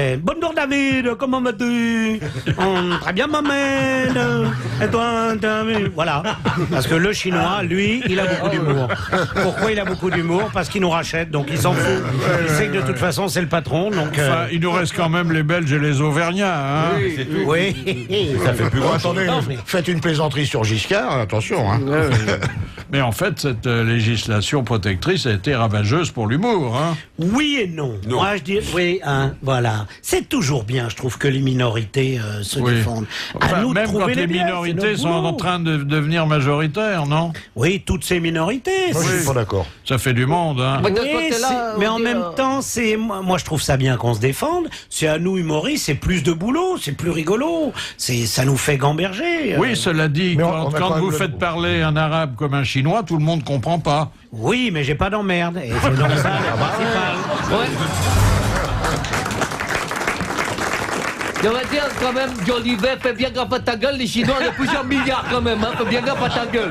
O: bonjour David, comment vas-tu? Très bien Mohamed. Et toi, David? Voilà. Parce que le chinois, lui, il a beaucoup d'humour. Pourquoi il a beaucoup d'humour? Parce qu'il nous rachète, donc il s'en fout. Il sait que de toute façon, c'est le patron, donc...
E: Enfin, il nous reste quand même les Belges et les Auvergnats, hein.
N: Oui, c'est tout.
O: Oui.
N: Ça fait plus grand. Attendez, faites une plaisanterie sur Giscard, attention. Hein.
E: Mais en fait, cette législation protectrice a été ravageuse pour l'humour, hein.
O: Oui et non. Moi, je dis, oui, hein, voilà. C'est toujours bien, je trouve, que les minorités se défendent.
E: Enfin, même quand les minorités sont en train de devenir majoritaires, non?
O: Oui, toutes ces minorités.
N: Moi, je suis pas d'accord.
E: Ça fait du monde, hein.
O: Oui, mais en même temps, moi, je trouve ça bien qu'on se défende. C'est à nous, humoristes, c'est plus de boulot, c'est plus rigolo. Ça nous fait gamberger.
E: Oui, cela dit, quand vous faites parler un arabe comme un chinois, tout le monde comprend pas.
O: Oui, mais j'ai pas d'emmerde. Et c'est donc ça le principal.
P: On va dire quand même, Jolivet, fais bien gaffe à ta gueule, les Chinois, on a plusieurs milliards quand même, hein, fais bien gaffe à ta gueule.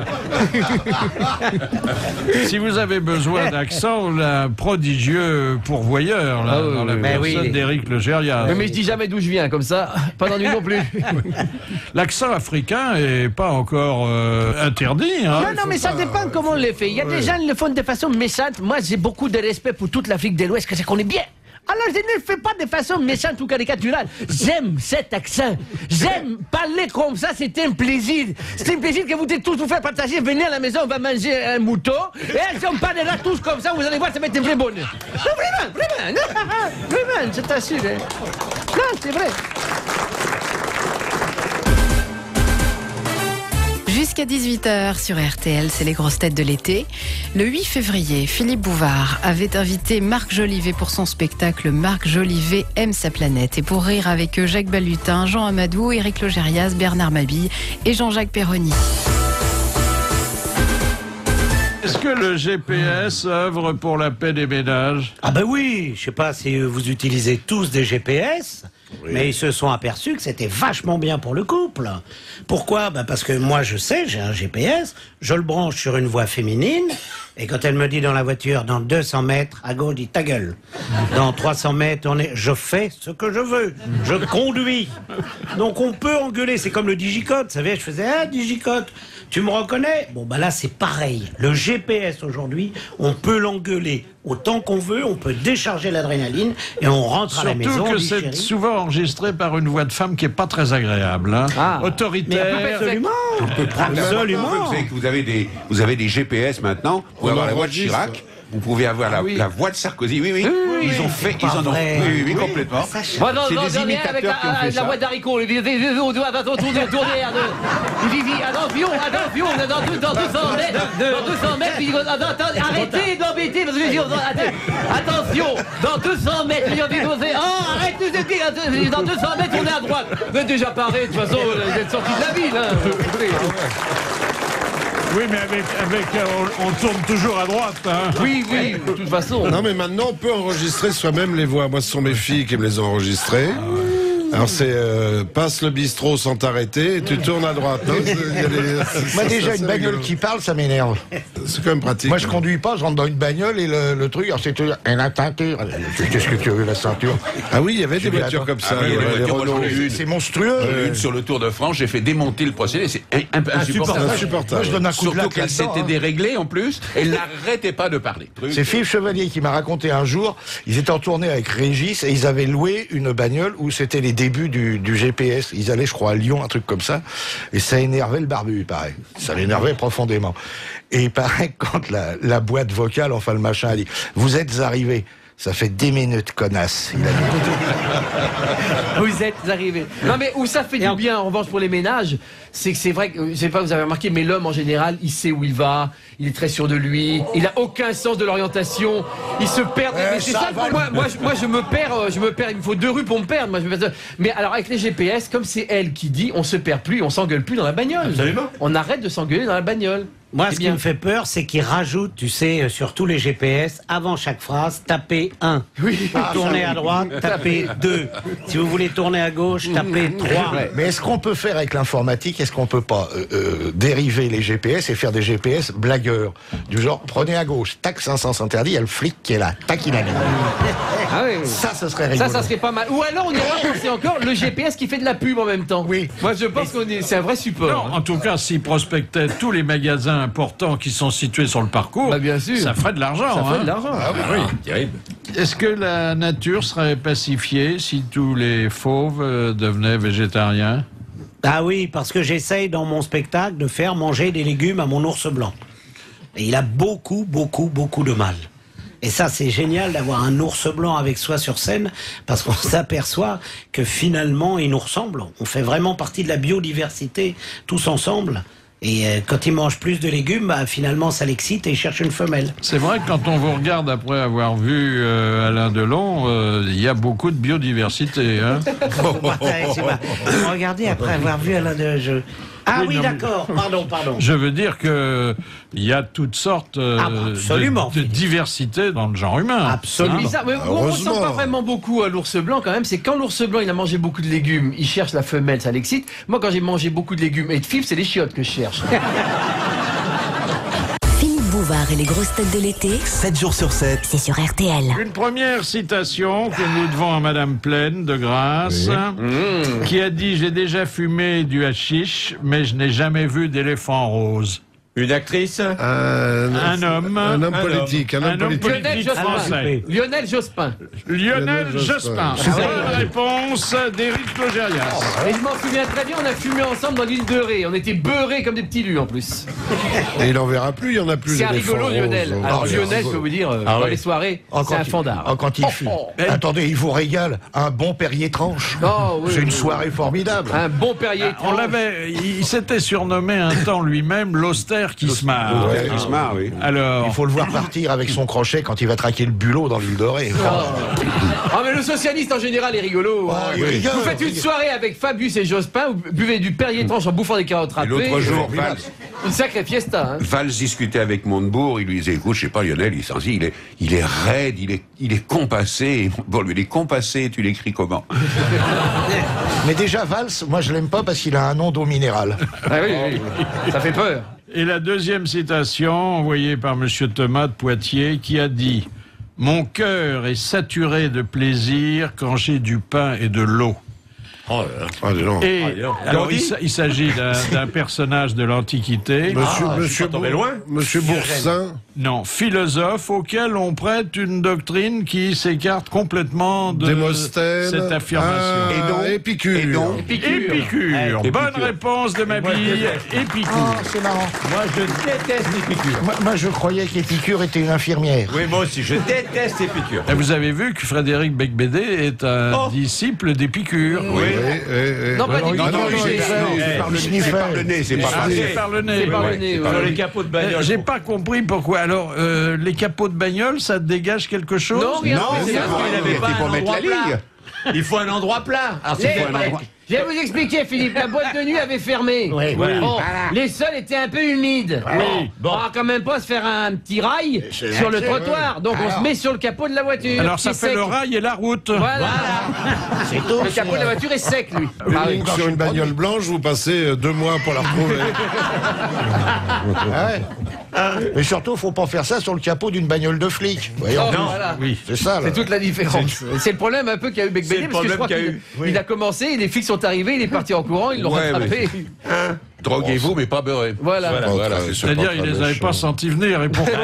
E: Si vous avez besoin d'accent, la prodigieux pourvoyeur, là, dans la personne d'Éric Legérias.
P: Mais je dis jamais d'où je viens, comme ça, pas d'ennui non plus.
E: L'accent africain est pas encore interdit. Hein.
Q: Non, mais ça dépend comment on le fait. Il y a des gens qui le font de façon méchante. Moi, j'ai beaucoup de respect pour toute l'Afrique de l'Ouest, que je connais bien. Alors, je ne le fais pas de façon méchante ou caricaturale. J'aime cet accent. J'aime parler comme ça, c'est un plaisir. C'est un plaisir que vous êtes tous vous faire partager. Venez à la maison, on va manger un mouton. Et on parlera tous comme ça, vous allez voir, ça va être un vrai bonheur. Non, vraiment. Vraiment, je t'assure. Hein. Non, c'est vrai.
L: Jusqu'à 18h sur RTL, c'est les grosses têtes de l'été. Le 8 février, Philippe Bouvard avait invité Marc Jolivet pour son spectacle Marc Jolivet aime sa planète. Et pour rire avec eux, Jacques Balutin, Jean Amadou, Éric Legérias, Bernard Mabille et Jean-Jacques Perroni.
E: Est-ce que le GPS œuvre pour la paix des ménages?
O: Ah ben oui, je sais pas si vous utilisez tous des GPS, mais ils se sont aperçus que c'était vachement bien pour le couple. Pourquoi? Ben parce que moi je sais, j'ai un GPS, je le branche sur une voix féminine, et quand elle me dit dans la voiture, dans 200 mètres, à gauche, dit ta gueule. Dans 300 mètres, je fais ce que je veux. Je conduis. Donc on peut engueuler, c'est comme le digicode. Vous savez, je faisais, digicode, tu me reconnais? Bon, bah là, c'est pareil. Le GPS aujourd'hui, on peut l'engueuler autant qu'on veut, on peut décharger l'adrénaline et on rentre à la maison.
E: Surtout que c'est souvent enregistré par une voix de femme qui est pas très agréable, hein. Autoritaire.
O: Absolument.
J: Absolument. Vous savez que vous avez des GPS maintenant. Vous pouvez avoir la voix de Chirac. Vous pouvez avoir la voix de Sarkozy. Oui. Ils ont fait. Ils en ont. Oui, complètement.
P: C'est des imitateurs qui ont fait ça. La voix d'haricot. Attention, dans 200 mètres. Arrêtez d'embêter. Attention, dans 200 mètres. Arrête, dans 200 mètres, on est à droite. Vous êtes déjà paré, de toute façon, vous êtes sorti de la ville.
E: Oui, mais on tourne toujours à droite. Hein.
P: Oui, de toute façon.
R: Non, mais maintenant, on peut enregistrer soi-même les voix. Moi, ce sont mes filles qui me les ont enregistrées. Alors c'est passe le bistrot sans t'arrêter et tu tournes à droite. Hein.
N: Moi déjà une bagnole qui parle, ça m'énerve.
R: C'est quand même pratique.
N: Moi je conduis pas, je rentre dans une bagnole et le truc, alors c'est la ceinture. Qu'est-ce que tu veux la ceinture?
R: Ah oui, il y avait des voitures comme ça.
N: C'est monstrueux.
J: Une sur le Tour de France, j'ai fait démonter le procédé, c'est insupportable.
N: Moi, je donne un coup de
J: Surtout qu'elle s'était déréglée en plus, elle n'arrêtait pas de parler.
N: C'est Philippe Chevalier qui m'a raconté un jour, ils étaient en tournée avec Régis et ils avaient loué une bagnole où c'était les débuts du GPS. Ils allaient, je crois, à Lyon, un truc comme ça. Et ça énervait le barbu, il paraît. Ça l'énervait profondément. Et il paraît que quand la boîte vocale, enfin le machin, a dit « Vous êtes arrivés ». Ça fait 10 minutes, connasse. Il a dit.
P: Vous êtes arrivés. Non, mais où ça fait du bien, en revanche, pour les ménages, c'est que c'est vrai que, je sais pas, vous avez remarqué, mais l'homme, en général, il sait où il va, il est très sûr de lui, il a aucun sens de l'orientation, il se perd. C'est ça, moi, je me perds, il me faut 2 rues pour me perdre. Moi, mais alors, avec les GPS, comme c'est elle qui dit, on se perd plus, on s'engueule plus dans la bagnole.
N: Absolument.
P: On arrête de s'engueuler dans la bagnole.
O: Moi, ce qui me fait peur, c'est qu'ils rajoutent, tu sais, sur tous les GPS, avant chaque phrase, tapez 1.
P: Oui.
O: Tournez à droite, tapez 2. Si vous voulez tourner à gauche, tapez 3.
N: Mais est-ce qu'on peut faire avec l'informatique, est-ce qu'on peut pas dériver les GPS et faire des GPS blagueurs? Du genre, prenez à gauche, tac, 500 interdit, il y a le flic qui est là, tac, il a mis.
P: Ah oui.
N: Ça serait rigolo.
P: Ça serait pas mal. Ou alors on irait penser encore le GPS qui fait de la pub en même temps.
N: Oui.
P: Moi je pense c'est un vrai support.
E: Non, en tout cas, s'ils prospectaient tous les magasins importants qui sont situés sur le parcours,
P: bien sûr.
E: ça ferait de l'argent.
P: Ça ferait de l'argent.
E: Ah oui.
M: Terrible.
E: Est-ce que la nature serait pacifiée si tous les fauves devenaient végétariens?
O: Ah oui, parce que j'essaye dans mon spectacle de faire manger des légumes à mon ours blanc. Et il a beaucoup de mal. Et ça, c'est génial d'avoir un ours blanc avec soi sur scène, parce qu'on s'aperçoit que finalement, il nous ressemble. On fait vraiment partie de la biodiversité, tous ensemble. Et quand il mange plus de légumes, finalement, ça l'excite et il cherche une femelle.
E: C'est vrai que quand on vous regarde après avoir vu Alain Delon, il y a beaucoup de biodiversité. Hein.
O: Regardez, après avoir vu Alain Delon... Ah oui, d'accord, pardon.
E: Je veux dire que il y a toutes sortes de diversité dans le genre humain.
P: Absolument. C'est bizarre, mais on ne ressent pas vraiment beaucoup à l'ours blanc quand même. C'est quand l'ours blanc il a mangé beaucoup de légumes, il cherche la femelle, ça l'excite. Moi quand j'ai mangé beaucoup de légumes et de fibres, c'est les chiottes que je cherche.
C: Philippe Bouvard et les grosses têtes de l'été.
B: 7 jours sur 7.
C: C'est sur RTL.
E: Une première citation que nous devons à Madame Plaine de Grasse, qui a dit « J'ai déjà fumé du hashish, mais je n'ai jamais vu d'éléphant rose ».
M: Une actrice,
E: un homme
R: politique, un homme politique
E: français.
P: Lionel Jospin.
E: Lionel Jospin. Bonne réponse d'Éric Logérias.
P: Et je m'en souviens très bien, on a fumé ensemble dans l'île de Ré. On était beurrés comme des petits lus en plus.
R: Et il en verra plus, il y en a plus.
P: C'est un rigolo, Lionel.
R: Rose.
P: Alors Lionel, je peux vous dire, dans les soirées, c'est un fandard.
N: Quand il fume. Attendez, il vous régale. Un bon Perrier tranche. C'est une soirée formidable.
P: Un bon Perrier tranche.
E: On l'avait, il s'était surnommé un temps lui-même l'austère qui se marre.
J: Ouais, qui se marre, oui.
E: Alors,
N: il faut le voir partir avec son crochet quand il va traquer le bulot dans l'île de Ré.
P: Ah mais le socialiste en général est rigolo.
N: il rigole,
P: vous faites une soirée avec Fabius et Jospin, vous buvez du Perrier tranche en bouffant des carottes râpées.
J: L'autre jour, Valls,
P: une sacrée fiesta. Hein.
J: Valls discutait avec Montebourg, il lui disait, écoute, je sais pas, Lionel, il est raide, il est compassé. Bon, lui, il est compassé, tu l'écris comment?
N: Mais déjà, Valls, moi je l'aime pas parce qu'il a un nom d'eau minérale.
P: Ah oui, ça fait peur.
E: Et la deuxième citation, envoyée par Monsieur Thomas de Poitiers, qui a dit « Mon cœur est saturé de plaisir quand j'ai du pain et de l'eau ». Et alors, il s'agit d'un personnage de l'Antiquité.
R: Monsieur Boursin.
E: Non, philosophe auquel on prête une doctrine qui s'écarte complètement de cette affirmation.
R: Épicure.
E: Épicure. Bonne réponse de ma bille. Épicure.
N: Oh, c'est marrant.
M: Moi, je déteste Épicure.
N: Moi, je croyais qu'Épicure était une infirmière.
M: Oui, moi aussi, je déteste Épicure.
E: Et vous avez vu que Frédéric Becbédé est un disciple d'Épicure.
M: Oui.
P: Non, pas
J: c'est par le nez, c'est pas
E: par le nez.
M: Sur les capots de bagnole.
E: J'ai pas compris pourquoi. Alors, les capots de bagnole, ça dégage quelque chose?
P: Non, rien.
M: C'est parce qu'il n'avait pas un endroit plat. Il faut un endroit plat.
P: Je vais vous expliquer, Philippe. La boîte de nuit avait fermé.
O: Oui.
P: Bon, les sols étaient un peu humides.
E: Oui.
P: Bon. On va quand même pas se faire un petit rail sur le trottoir. Donc on se met sur le capot de la voiture.
E: Alors ça fait le rail et la route.
P: Voilà.
O: C'est tout.
P: Le capot de la voiture est sec, lui.
R: Sur une bagnole blanche, vous passez 2 mois pour la retrouver.
N: Mais surtout, faut pas faire ça sur le capot d'une bagnole de flic. Voyons.
P: Voilà.
E: Oui.
N: C'est ça.
P: C'est toute la différence. C'est le problème un peu qu'a eu Becbédé, parce que je crois qu'il a commencé, et les flics sont arrivés, il est parti en courant, ils l'ont rattrapé.
J: Droguez-vous, mais pas beurré.
P: Voilà.
E: C'est-à-dire, il les avait pas sentis venir. Et pourquoi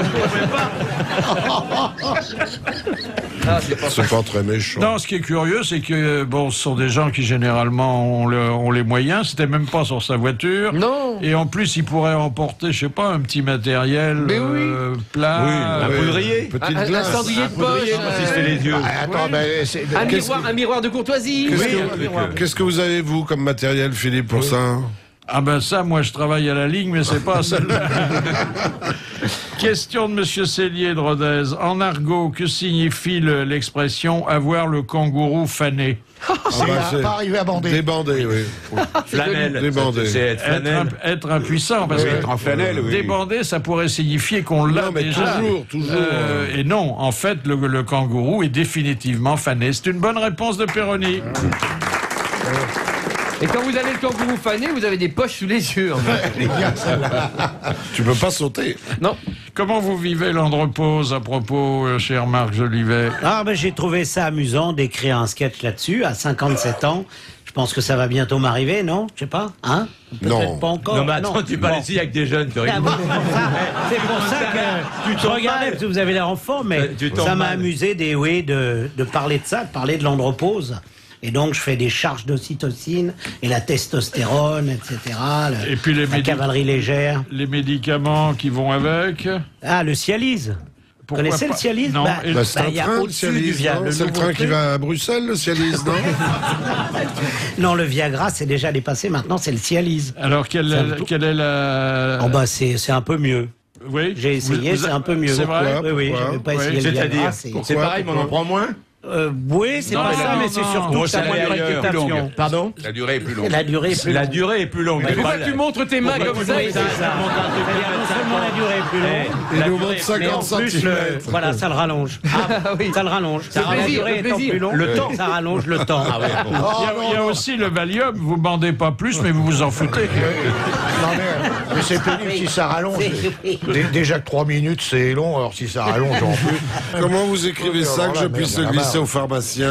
R: C'est pas très méchant.
E: Non, ce qui est curieux, c'est que ce sont des gens qui généralement ont les moyens. C'était même pas sur sa voiture.
P: Non.
E: Et en plus, ils pourraient emporter, je sais pas, un petit matériel plat.
M: Un poudrier.
P: Un cendrier de poche.
M: Si se fait les yeux.
P: Un miroir de courtoisie.
R: Qu'est-ce que vous avez, vous, comme matériel, Philippe, pour ça?
E: Ah ben ça, moi je travaille à la ligne, mais c'est pas celle-là. Question de Monsieur Cellier de Rodez. En argot, que signifie l'expression « avoir le kangourou fané »
N: Pas arrivé à bander.
R: Débandé, oui.
M: Flanelle.
R: Débandé.
M: C'est
E: être impuissant, parce que
J: être en flanelle, oui.
E: débandé, ça pourrait signifier qu'on l'a déjà.
R: Toujours.
E: Et non, en fait, le kangourou est définitivement fané. C'est une bonne réponse de Perroni.
P: Et quand vous avez le kangourou fané, vous avez des poches sous les yeux.
R: Tu peux pas sauter.
P: Non.
E: Comment vous vivez l'andropause à propos, cher Marc Jolivet?
O: Ah ben j'ai trouvé ça amusant d'écrire un sketch là-dessus à 57 ans. Je pense que ça va bientôt m'arriver, non? Je sais pas, hein? Peut-être pas encore.
S: Non mais attends, tu parles ici avec des jeunes, tu rigoles.
O: C'est pour ça que tu te regardais, parce que vous avez l'air en forme, mais ça m'a amusé de parler de ça, de parler de l'andropause. Et donc, je fais des charges d'ocytocine et la testostérone, etc.
E: Et puis
O: la cavalerie légère.
E: Les médicaments qui vont avec.
O: Ah, le Cialis. Vous connaissez le Cialis?
E: Non.
R: C'est un train, le Cialis, non? C'est le train qui va à Bruxelles, le Cialis, non?
O: Non, le Viagra, c'est déjà dépassé. Maintenant, c'est le Cialis.
E: Alors, quelle est la...
O: Oh, bah, c'est un peu mieux.
E: Oui.
O: J'ai essayé, c'est un peu mieux.
E: C'est vrai?
O: Oui, je n'avais pas essayé le Viagra.
S: C'est pareil, mais on en prend moins?
O: Oui, c'est pas ça, mais c'est surtout que ça moins de fréquentation. Pardon?
J: La durée est plus longue.
O: La durée est plus longue.
S: La durée est plus longue.
P: Pourquoi tu montres tes mains comme ça?
O: Oui, c'est ça. Non seulement la durée est plus longue,
R: Il nous montre 50 cm.
O: Voilà, ça le rallonge. Ça le rallonge. La durée étant plus longue,
S: Le temps.
O: ça rallonge le temps.
S: Ah ouais, bon.
E: Il y a aussi le Valium, vous bandez pas plus, mais vous vous en foutez.
N: Non mais c'est pénible si ça rallonge. Déjà que 3 minutes c'est long, alors si ça rallonge en plus.
R: Comment vous écrivez ça que je puisse le glisser au pharmacien?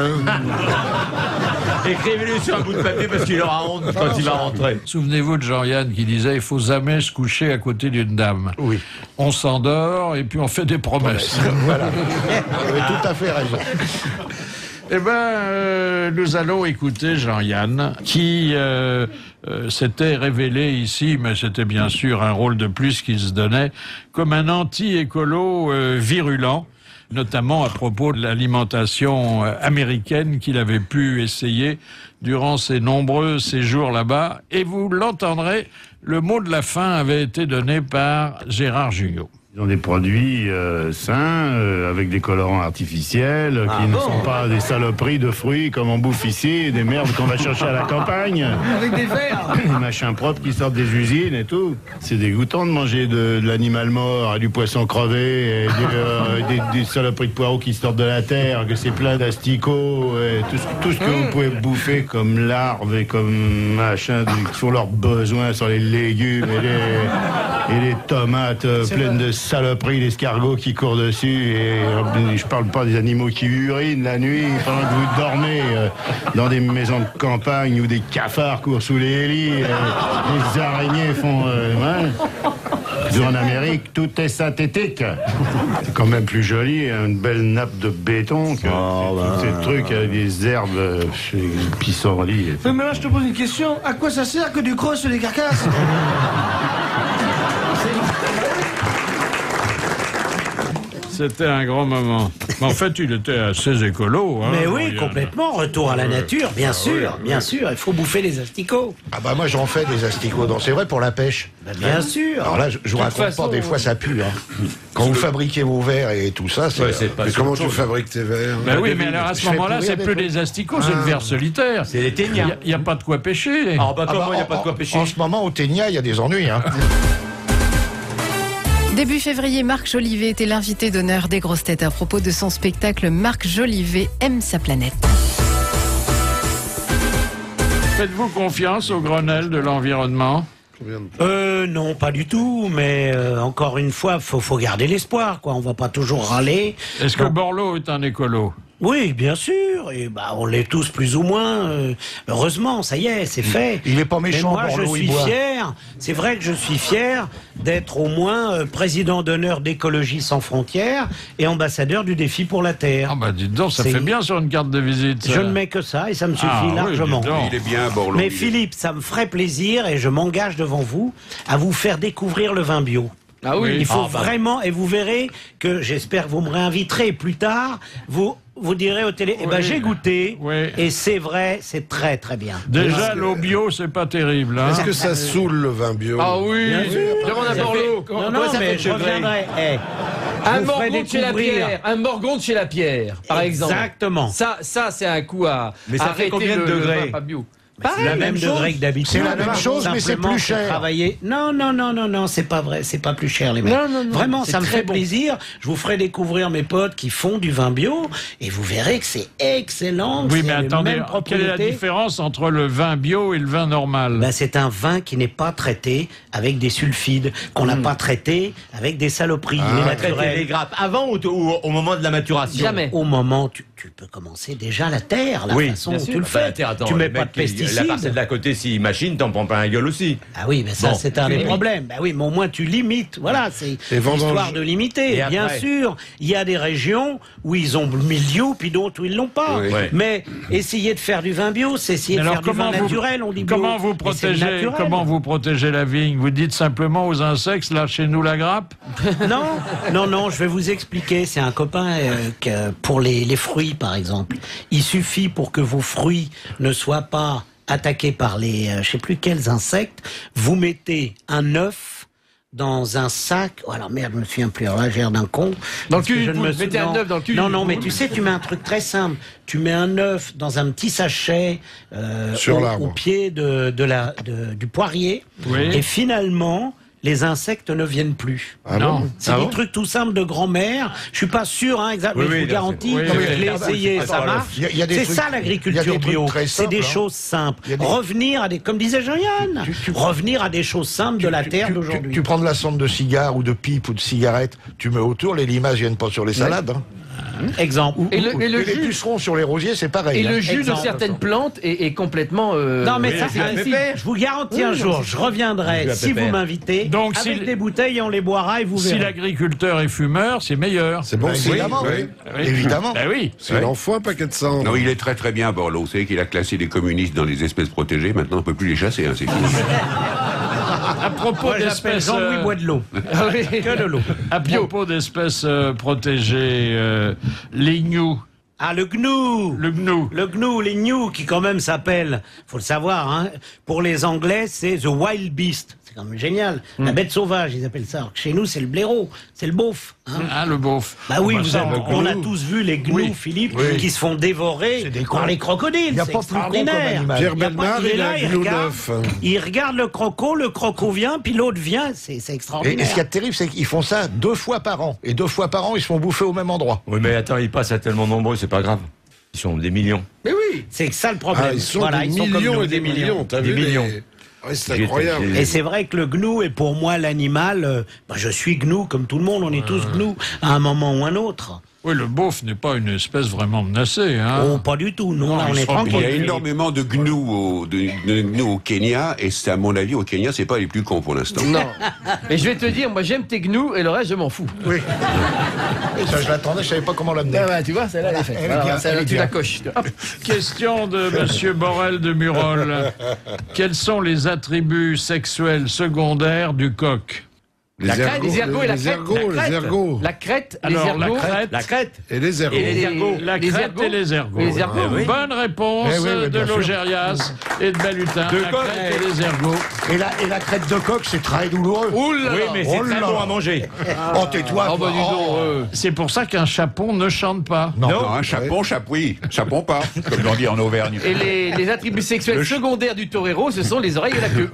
S: Écrivez-le sur un bout de papier parce qu'il aura honte quand il va rentrer.
E: Souvenez-vous de Jean-Yann qui disait il faut jamais se coucher à côté d'une dame.
N: Oui.
E: On s'endort et puis on fait des promesses.
N: Voilà. Vous avez tout à fait raison.
E: Eh bien, nous allons écouter Jean-Yann qui s'était révélé ici, mais c'était bien sûr un rôle de plus qu'il se donnait, comme un anti-écolo virulent, notamment à propos de l'alimentation américaine qu'il avait pu essayer durant ses nombreux séjours là-bas. Et vous l'entendrez, le mot de la fin avait été donné par Gérard Jugnot.
T: Ils ont des produits sains, avec des colorants artificiels, qui ne sont pas des saloperies de fruits comme on bouffe ici, des merdes qu'on va chercher à la campagne.
Q: Avec des verres.
T: Des machins propres qui sortent des usines et tout. C'est dégoûtant de manger de l'animal mort, du poisson crevé, et des saloperies de poireaux qui sortent de la terre, que c'est plein d'asticots, tout ce que vous pouvez bouffer comme larves et comme machins qui font leurs besoins sur les légumes et les tomates pleines de saloperies, l'escargot qui court dessus, et je parle pas des animaux qui urinent la nuit pendant que vous dormez dans des maisons de campagne où des cafards courent sous les lits, les araignées font... En Amérique, tout est synthétique. C'est quand même plus joli, une belle nappe de béton que ces trucs avec des herbes chez pissenlit.
Q: Mais là, je te pose une question. À quoi ça sert que du cross sur les carcasses?
E: C'était un grand moment. Mais en fait, il était assez écolo. Hein,
O: mais oui, complètement. Retour à la nature, bien sûr. Bien sûr, il faut bouffer les asticots.
N: Ah bah moi j'en fais des asticots, donc c'est vrai pour la pêche.
O: Bah, bien sûr.
N: Alors là, je vous raconte pas, des fois ça pue. Hein. Quand vous fabriquez vos verres et tout ça, c'est...
R: Mais comment tu fabriques tes verres?
E: Ben oui, mais alors à ce moment-là, c'est plus des asticots, c'est le verre solitaire.
S: C'est les ténias.
E: Il n'y a pas de quoi pêcher.
S: Ah bah comment il n'y a pas de quoi pêcher?
N: En ce moment, au Ténia, il y a des ennuis. Hein.
L: Début février, Marc Jolivet était l'invité d'honneur des grosses têtes à propos de son spectacle Marc Jolivet aime sa planète.
E: Faites-vous confiance au Grenelle de l'environnement?
O: Non, pas du tout, mais encore une fois, faut garder l'espoir, quoi. On va pas toujours râler.
E: Est-ce que Borloo est un écolo?
O: Oui, bien sûr, et bah on l'est tous plus ou moins. Heureusement, ça y est, c'est fait.
N: Il est pas méchant.
O: Mais moi, je suis fier. C'est vrai que je suis fier d'être au moins président d'honneur d'Écologie sans frontières et ambassadeur du défi pour la Terre.
E: Ah bah dites donc, ça fait bien sur une carte de visite. Ça.
O: Je ne mets que ça et ça me suffit largement.
J: Oui, il est bien, Borloo.
O: Mais Philippe, ça me ferait plaisir et je m'engage devant vous à vous faire découvrir le vin bio.
P: Ah oui.
O: Il faut vraiment, et vous verrez que j'espère que vous me réinviterez plus tard. Vous direz au télé, eh ben j'ai goûté, et c'est vrai, c'est très très bien.
E: Déjà, l'eau bio, c'est pas terrible. Hein.
R: Est-ce que ça saoule le vin bio?
P: Ah oui, demande à Borloo.
O: Non, mais je reviendrai.
P: Un morgon chez la pierre, un morgon de chez la pierre, par exemple.
O: Exactement.
P: Ça c'est un coup à
S: mais ça fait
P: arrêter
S: combien de
P: le
S: degrés?
P: vin pas bio.
O: C'est la même degré que d'habitude.
N: C'est la même chose, mais c'est plus cher.
O: Travailler. Non, c'est pas vrai. C'est pas plus cher, les mecs.
P: Non,
O: Vraiment, ça me fait
P: bon.
O: plaisir. Je vous ferai découvrir mes potes qui font du vin bio et vous verrez que c'est excellent.
E: Oui,
O: c'est
E: mais
O: les
E: attendez,
O: mêmes
E: quelle est la
O: propriétés.
E: différence entre le vin bio et le vin normal?
O: Ben, c'est un vin qui n'est pas traité avec des sulfides, qu'on n'a pas traité avec des saloperies. Il est naturel.
S: Les grappes avant ou au moment de la maturation?
P: Jamais.
O: Au moment, tu peux commencer déjà la terre, la façon
S: bien
O: dont
S: sûr.
O: tu le fais.
S: Bah, attends,
O: tu mets
S: le
O: pas de
S: mec,
O: pesticides.
S: La parcelle d'à côté, s'il machine, t'en prends pas un gueule aussi.
O: Ah oui, mais ça,
S: Bon.
O: c'est un des problèmes. Bah oui, mais au moins tu limites. Voilà, c'est l'histoire de limiter.
S: Et
O: Bien
S: après
O: sûr, il y a des régions où ils ont mis le bio, puis d'autres où ils l'ont pas.
S: Oui. Ouais.
O: Mais essayer de faire du vin bio, c'est essayer de faire du vin naturel. On dit bio.
E: Comment vous
O: mais c'est
E: protégez,
O: naturel.
E: comment vous protégez la vigne? Vous dites simplement aux insectes, lâchez-nous la grappe?
O: Non, je vais vous expliquer. C'est un copain pour les fruits, par exemple. Il suffit pour que vos fruits ne soient pas attaqués par les, je sais plus quels insectes, vous mettez un œuf dans un sac. Oh alors merde, je me souviens plus. Alors là, j'ai l'air d'un con.
P: Dans le
O: Parce que
P: cul,
O: je ne
P: vous
O: me
P: mettez un
O: souviens-
P: œuf dans le cul.
O: Non, mais tu sais, tu mets un truc très simple. Tu mets un œuf dans un petit sachet
R: Sur l'arbre.
O: au pied du poirier.
E: Oui.
O: Et finalement, les insectes ne viennent plus.
R: Ah bon
O: C'est des trucs tout simples de grand-mère. Je suis pas sûr, hein, exactement.
S: Oui,
O: mais je
S: oui,
O: vous garantis,
E: oui,
O: je
E: oui.
O: l'ai essayé, ça marche.
N: Il y a des
O: C'est
N: trucs-
O: ça
N: il y a
O: l'agriculture
N: des trucs
O: bio.
N: très
O: C'est des
N: simples, hein.
O: choses simples.
N: Il y a des-
O: Revenir à des, comme disait Jean-Yann, revenir à des choses simples de la terre d'aujourd'hui.
N: Tu prends de la cendre de cigare ou de pipe ou de cigarette, tu mets autour, les limaces viennent pas sur les salades. Hein.
O: Exemple.
P: Et le
N: les
P: jus,
N: pucerons sur les rosiers, c'est pareil.
P: et
N: hein.
P: le jus de
O: Exemple.
P: certaines plantes est complètement.
O: Non mais ça,
P: c'est
O: ainsi, je vous garantis un jour, je reviendrai
S: la
O: si vous
S: pépère.
O: m'invitez
E: Donc,
O: avec
E: si-
O: des bouteilles, on les boira et vous
E: Si
O: verrez.
E: l'agriculteur est fumeur, c'est meilleur.
R: C'est bon,
N: Bah,
R: c'est
N: évidemment, oui. Évidemment.
E: Ben oui.
R: Il en faut un paquet de sang.
J: Non, il est très très bien, Borloo. Vous savez qu'il a classé les communistes dans les espèces protégées. Maintenant, on ne peut plus les chasser. Hein, c'est fini.
E: À propos
O: Moi, j'appelle
E: d'espèces,
O: Jean-Louis Bois de l'eau.
P: Ah oui.
O: Que de l'eau.
E: à propos d'espèces protégées, les gnous.
O: Ah, le gnou.
E: Le gnou.
O: Le gnou, les gnous, qui quand même s'appelle, faut le savoir, hein, pour les Anglais, c'est the wild beast. C'est quand même génial. La bête sauvage, ils appellent ça. Alors que chez nous, c'est le blaireau, c'est le beauf. Hein.
E: Ah, le beauf.
O: Bah oui,
E: Bah, ça,
O: on a tous vu les gnous,
E: Oui.
O: Philippe,
N: Oui.
O: qui se font dévorer par les crocodiles.
N: Il y a
O: C'est
N: pas plus con comme
O: extraordinaire.
N: animal.
R: Pierre
O: Il y a
R: Bellemare,
O: pas- est
R: il a
O: là,
R: un gnou
O: regarde,
R: neuf.
O: il regarde le croco vient, puis l'autre vient. C'est
N: Et
O: extraordinaire.
N: ce qu'il y a de terrible, c'est qu'ils font ça 2 fois par an. Et 2 fois par an, ils se font bouffer au même endroit.
S: Oui, mais attends, ils passent à tellement nombreux, c'est pas grave. Ils sont des millions.
O: Mais oui, c'est ça le problème.
R: Ah, ils sont
O: Voilà,
R: des
O: ils sont comme
R: millions
O: nous,
R: et des millions. T'as
S: Des
R: vu
S: millions.
R: Ouais, c'est incroyable.
O: Et c'est vrai que le gnou est pour moi l'animal. Je suis gnou comme tout le monde, on est tous gnous à un moment ou un autre.
E: Oui, le beauf n'est pas une espèce vraiment menacée. Hein.
O: Oh, pas du tout. Non, là, on
E: ils
O: est
E: sont-
J: Il y a
O: tranquille.
J: énormément de gnous au Kenya. Et c'est, à mon avis, au Kenya, c'est pas les plus cons pour l'instant.
P: Non. Et je vais te dire, moi j'aime tes gnous et le reste je m'en fous.
N: Oui. Et ça, je l'attendais, je savais pas comment l'amener.
P: Tu vois, celle-là elle est faite.
N: Elle est bien,
P: Celle-là,
N: elle est
P: tu
N: bien.
P: la coches. Hop.
E: Question de Monsieur Borel de Murol. Quels sont les attributs sexuels secondaires du coq?
P: La crête, les ergots et la
R: les
P: crête.
R: ergots,
P: La
R: les
P: crête.
R: ergots.
P: La crête,
E: Alors,
P: les ergots.
S: La crête
R: Et les ergots.
P: Et les ergots.
E: La
P: Les
E: crête
P: ergots.
E: et les ergots.
P: Et les ergots.
E: Bonne réponse
N: Eh oui, oui,
E: de
N: bien sûr.
E: Logérias et de Balutin.
S: De
E: La
S: coq.
E: crête et les ergots.
N: Et la crête de coq, c'est très douloureux.
P: Ouh là
S: Oui,
P: là.
S: mais c'est
N: Oh
S: très
N: là
S: bon
N: là.
S: à manger.
N: Oh, tais-toi.
P: Oh bah
N: toi.
P: dis donc.
E: C'est pour ça qu'un chapon ne chante pas.
J: Non, un chapon, chapouille. Chapon pas, comme l'on dit en Auvergne.
P: Et les attributs sexuels secondaires du torero, ce sont les oreilles et la queue.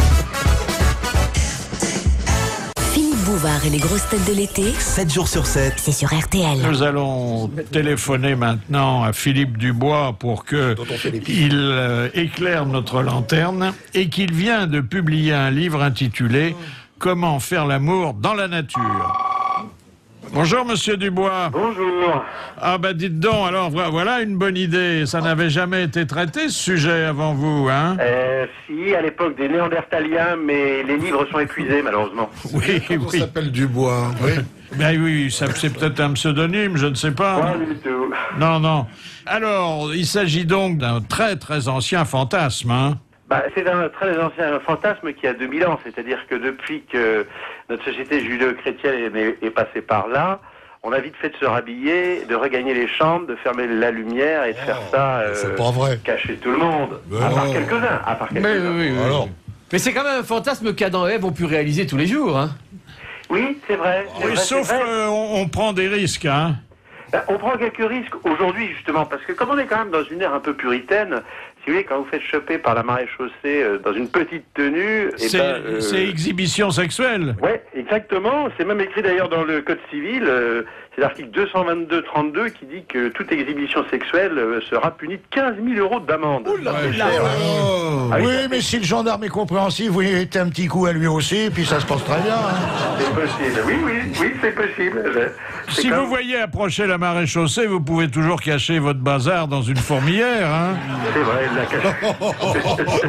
C: Philippe Bouvard et les grosses têtes de l'été,
B: 7 jours sur 7.
C: c'est sur RTL.
E: Nous allons téléphoner maintenant à Philippe Dubois pour que il éclaire notre lanterne et qu'il vient de publier un livre intitulé Comment faire l'amour dans la nature. Bonjour Monsieur Dubois.
U: Bonjour.
E: Ah bah dites donc, alors voilà une bonne idée. Ça n'avait jamais été traité ce sujet avant vous, hein?
U: Si, à l'époque des Néandertaliens, mais les livres sont épuisés, malheureusement.
E: Oui,
R: On s'appelle Dubois. Oui.
E: Ben oui, c'est peut-être un pseudonyme, je ne sais pas.
U: Pas du tout.
E: Non. Alors, il s'agit donc d'un très très ancien fantasme, hein?
U: Bah, c'est un très ancien fantasme qui a 2000 ans, c'est-à-dire que depuis que notre société judéo-chrétienne est passée par là, on a vite fait de se rhabiller, de regagner les chambres, de fermer la lumière et de faire ça
N: c'est pas vrai.
U: cacher tout le monde. À part quelques-uns.
P: Oui.
N: Alors.
U: Mais
P: c'est quand même un fantasme qu'Adam et Ève ont pu réaliser tous les jours. Hein.
U: Oui, c'est vrai. c'est
E: Oui,
U: vrai,
E: sauf
U: c'est vrai.
E: qu'on prend des risques, hein?
U: On prend quelques risques aujourd'hui, justement, parce que comme on est quand même dans une ère un peu puritaine, si vous voulez, quand vous faites choper par la maréchaussée dans une petite tenue...
E: C'est exhibition sexuelle.
U: Ouais, exactement. C'est même écrit d'ailleurs dans le Code civil. C'est l'article 222-32 qui dit que toute exhibition sexuelle sera punie de 15 000 € d'amende.
N: Oui, mais si le gendarme est compréhensif, vous lui mettez un petit coup à lui aussi, puis ça se passe très bien.
U: C'est possible. Oui, c'est possible.
E: Si vous voyez approcher la maréchaussée, vous pouvez toujours cacher votre bazar dans une fourmilière. Hein.
U: C'est vrai, il l'a caché.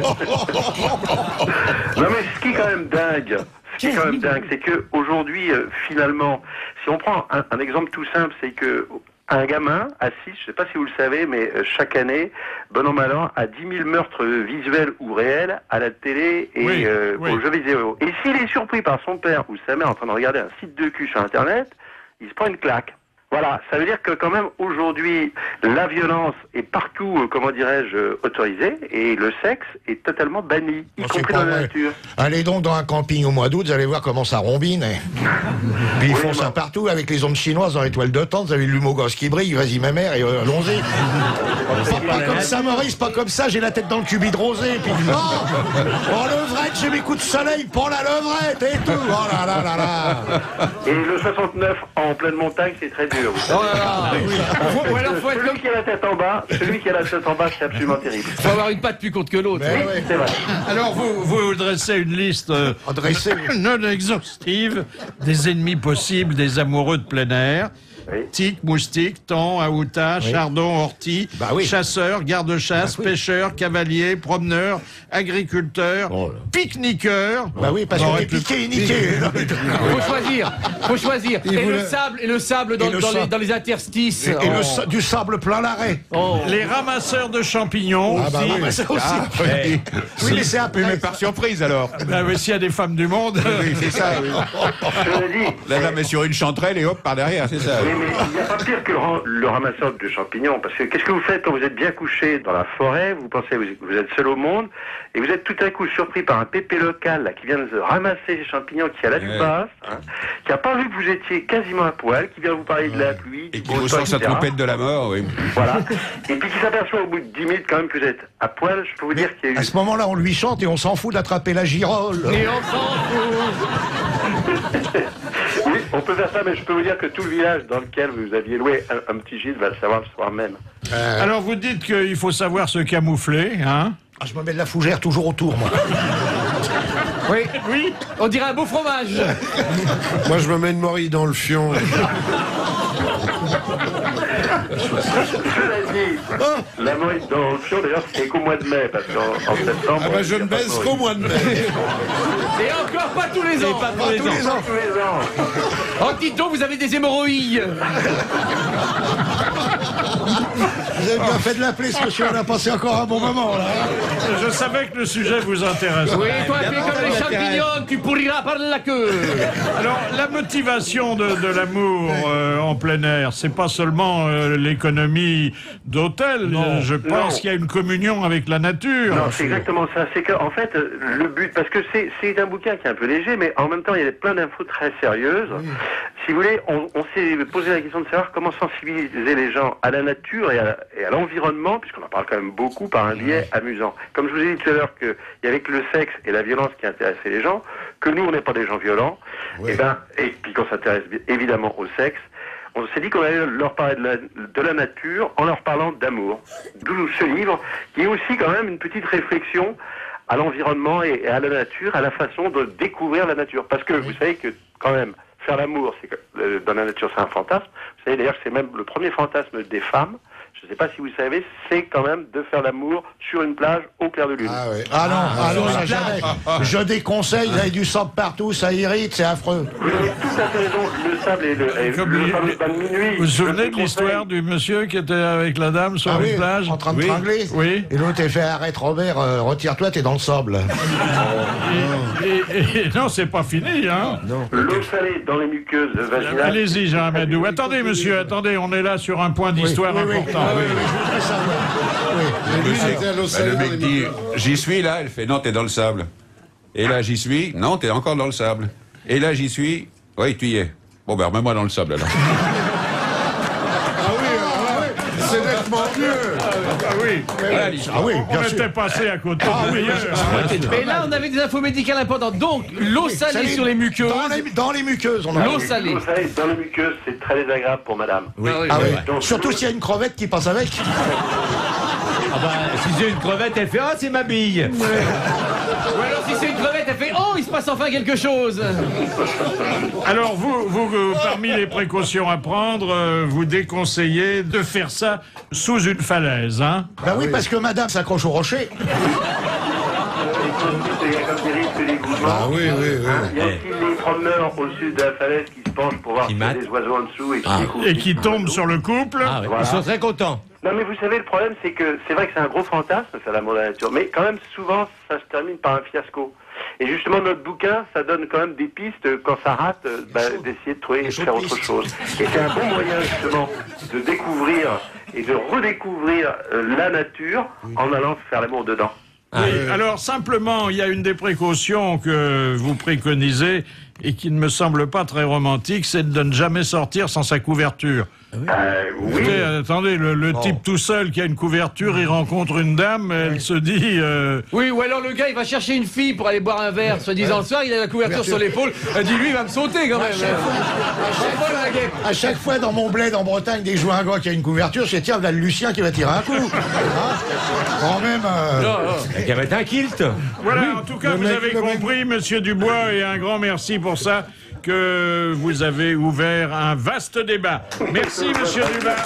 U: Non mais ce qui est quand même dingue... c'est que aujourd'hui, finalement, si on prend un exemple tout simple, c'est que un gamin assis, je ne sais pas si vous le savez, mais chaque année, bon an mal an, a 10 000 meurtres visuels ou réels à la télé et aux jeux vidéo. Et s'il est surpris par son père ou sa mère en train de regarder un site de cul sur Internet, il se prend une claque. Voilà, ça veut dire que quand même aujourd'hui, la violence est partout, comment dirais-je, autorisée, et le sexe est totalement banni, y compris dans la nature.
N: Allez donc dans un camping au mois d'août, vous allez voir comment ça rombine. Puis ils font ça partout, avec les ondes chinoises dans les toiles de tente, vous avez l'humour gosse qui brille, vas-y ma mère, et allons-y. Pas comme ça Maurice, pas comme ça, j'ai la tête dans le cubide rosé, puis oh levrette, j'ai mes coups de soleil pour la levrette, et tout, oh là là là là.
U: Et le 69 en pleine montagne, c'est très dur.
P: Oh là là,
U: celui qui a la tête en bas, c'est absolument terrible.
P: Il faut avoir une patte plus courte que l'autre.
U: Oui, c'est vrai.
E: Alors vous dressez une liste non exhaustive des ennemis possibles des amoureux de plein air. Tiques, moustiques, thon, aouta, chardon, ortie, chasseurs, garde-chasse, pêcheurs, cavaliers, promeneurs, agriculteurs, pique-niqueurs.
N: Bah oui, parce qu'on est piqué et niqué.
P: Faut choisir. Et le sable dans les interstices.
N: Et du sable plein l'arrêt.
E: Les ramasseurs de champignons.
N: Ah bah oui, ça aussi. Oui, mais c'est après.
J: Mais par surprise alors.
E: Bah oui, s'il y a des femmes du monde.
J: Oui, c'est ça. Oui. La dame est sur une chanterelle et hop, par derrière, c'est ça.
U: Oui, mais il n'y a pas pire que le ramasseur de champignons, parce que qu'est-ce que vous faites quand vous êtes bien couché dans la forêt, vous pensez que vous êtes seul au monde, et vous êtes tout à coup surpris par un pépé local là, qui vient de ramasser les champignons, qui a la dupasse, qui n'a pas vu que vous étiez quasiment à poil, qui vient vous parler de la pluie,
J: et qui vous sort sa trompette de la mort, oui.
U: Voilà. Et puis qui s'aperçoit au bout de 10 minutes quand même que vous êtes à poil, je peux vous dire qu'il y a eu...
N: À ce moment-là, on lui chante et on s'en fout d'attraper la girole.
P: Et on s'en fout.
U: Oui, on peut faire ça, mais je peux vous dire que tout le village dans lequel vous aviez loué un petit gîte va le savoir le soir même.
E: Alors vous dites qu'il faut savoir se camoufler, hein?
N: Ah, je me mets de la fougère toujours autour, moi.
P: Oui, on dirait un beau fromage.
R: Moi, je me mets une morille dans le fion.
U: Cela dit, la morille dans le fion, d'ailleurs, c'est qu'au mois de mai, parce qu'en septembre...
R: Ah bah je ne baisse qu'au mois de mai.
P: Et encore pas tous les ans.
U: Pas tous les ans.
P: Oh, dites donc, vous avez des hémorroïdes.
N: Vous avez bien fait de l'appeler, ce monsieur, on a passé encore un bon moment, là.
E: Je savais que le sujet vous intéresse.
P: Oui, toi, tu es comme les champignons, tu pourriras par la queue.
E: Alors, la motivation de l'amour en plein air, c'est pas seulement l'économie d'hôtel. Je pense qu'il y a une communion avec la nature.
U: Non, c'est exactement ça. C'est que, en fait, le but, parce que c'est un bouquin qui est un peu léger, mais en même temps, il y a plein d'infos très sérieuses. Si vous voulez, on s'est posé la question de savoir comment sensibiliser les gens à la nature et à l'environnement, puisqu'on en parle quand même beaucoup par un biais amusant. Comme je vous ai dit tout à l'heure qu'il y avait que le sexe et la violence qui intéressaient les gens, que nous, on n'est pas des gens violents, et puis qu'on s'intéresse évidemment au sexe, on s'est dit qu'on allait leur parler de la nature en leur parlant d'amour. D'où ce livre, qui est aussi quand même une petite réflexion à l'environnement et à la nature, à la façon de découvrir la nature. Parce que vous savez que quand même, faire l'amour, c'est que dans la nature, c'est un fantasme. Vous savez d'ailleurs que c'est même le premier fantasme des femmes. Je ne sais pas si vous savez, c'est quand même de faire l'amour sur une plage au clair de lune.
N: Ah oui. Ah non, ça jamais. Je déconseille, il y a du sable partout, ça irrite, c'est affreux.
U: Vous avez tout à fait raison, le sable et le fameux bain de minuit.
E: Vous vous souvenez de l'histoire du monsieur qui était avec la dame sur une plage?
N: En train de tringler.
E: Oui.
N: Et l'autre, il fait arrête Robert, retire-toi, t'es dans le sable.
E: Et non, c'est pas fini, hein?
U: L'eau salée dans les muqueuses vaginales.
E: Allez-y, Jean Amadou. Attendez, monsieur, attendez, on est là sur un point d'histoire important.
J: Le mec dit, j'y suis là, elle fait, non, t'es dans le sable. Et là, j'y suis, non, t'es encore dans le sable. Et là, j'y suis, oui, tu y es. Bon, ben, remets-moi dans le sable, alors.
R: C'est nettement
N: mon Dieu.
E: On était passé à côté de meilleur.
P: Mais là, on avait des infos médicales importantes. Donc, l'eau salée sur les muqueuses.
N: Dans les muqueuses, on a
P: l'eau salée.
U: L'eau salée dans les muqueuses, c'est très désagréable pour madame.
N: Donc, surtout s'il y a une crevette qui passe avec.
S: Ah bah, si c'est une crevette, elle fait « Ah, c'est ma bille !»
P: Ou alors, si c'est une crevette, elle fait « Oh, il se passe enfin quelque chose !»
E: Alors, vous, parmi les précautions à prendre, vous déconseillez de faire ça sous une falaise, hein?
N: Ben oui, parce que madame s'accroche au rocher.
U: Il y a comme des risques d'égouttement.
R: Ah oui.
U: Il y a aussi les promeneurs au sud de la falaise qui se penchent pour voir s'il y a des oiseaux en dessous
E: Et qui tombent sur le couple.
U: Voilà.
S: Ils sont très contents.
U: Non mais vous savez, le problème c'est que c'est vrai que c'est un gros fantasme, faire l'amour de la nature, mais quand même souvent ça se termine par un fiasco. Et justement notre bouquin, ça donne quand même des pistes quand ça rate, d'essayer de trouver et de faire autre chose. Et c'est un bon moyen justement de découvrir et de redécouvrir la nature en allant faire l'amour dedans.
E: Oui, alors simplement, il y a une des précautions que vous préconisez et qui ne me semble pas très romantique, c'est de ne jamais sortir sans sa couverture.
U: Oui.
E: Écoutez, attendez, le type tout seul qui a une couverture, il rencontre une dame, elle se dit...
P: Oui, ou alors le gars, il va chercher une fille pour aller boire un verre, soi-disant le soir, il a la couverture sur l'épaule, elle dit lui, il va me sauter quand même.
N: À chaque fois dans mon bled en Bretagne, dès que je vois un gars qui a une couverture, je dis tiens, voilà le Lucien qui va tirer un coup. Quand même...
S: Il y avait un kilt.
E: Voilà, en tout cas, vous avez compris, Monsieur Dubois, et un grand merci pour ça, que vous avez ouvert un vaste débat. Merci, Monsieur Dubois.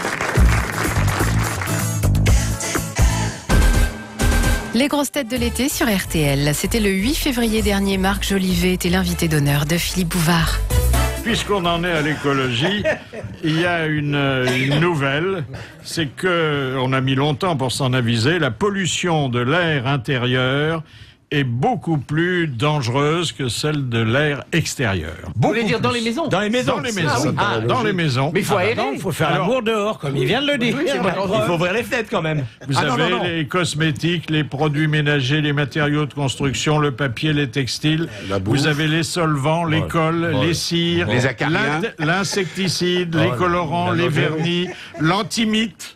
L: Les grosses têtes de l'été sur RTL. C'était le 8 février dernier. Marc Jolivet était l'invité d'honneur de Philippe Bouvard.
E: Puisqu'on en est à l'écologie, il y a une nouvelle, c'est que on a mis longtemps pour s'en aviser, la pollution de l'air intérieur est beaucoup plus dangereuse que celle de l'air extérieur.
P: Vous voulez dire dans les maisons?
S: Dans les maisons.
E: Dans les maisons. Dans les maisons.
P: Mais il faut aérer.
O: Il faut faire l'amour dehors, comme il vient de le dire.
S: Il faut ouvrir les fenêtres quand même.
E: Vous avez les cosmétiques, les produits ménagers, les matériaux de construction, le papier, les textiles. Vous avez les solvants, les cols, les cires,
J: les acariens,
E: l'insecticide, les colorants, les vernis, l'antimite.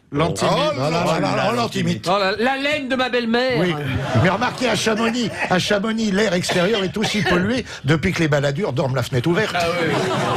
N: L'antimite.
P: La laine de ma belle-mère.
N: Oui. Mais remarquez, à Chamonix, l'air extérieur est aussi pollué depuis que les baladures dorment la fenêtre ouverte.
P: Ah oui.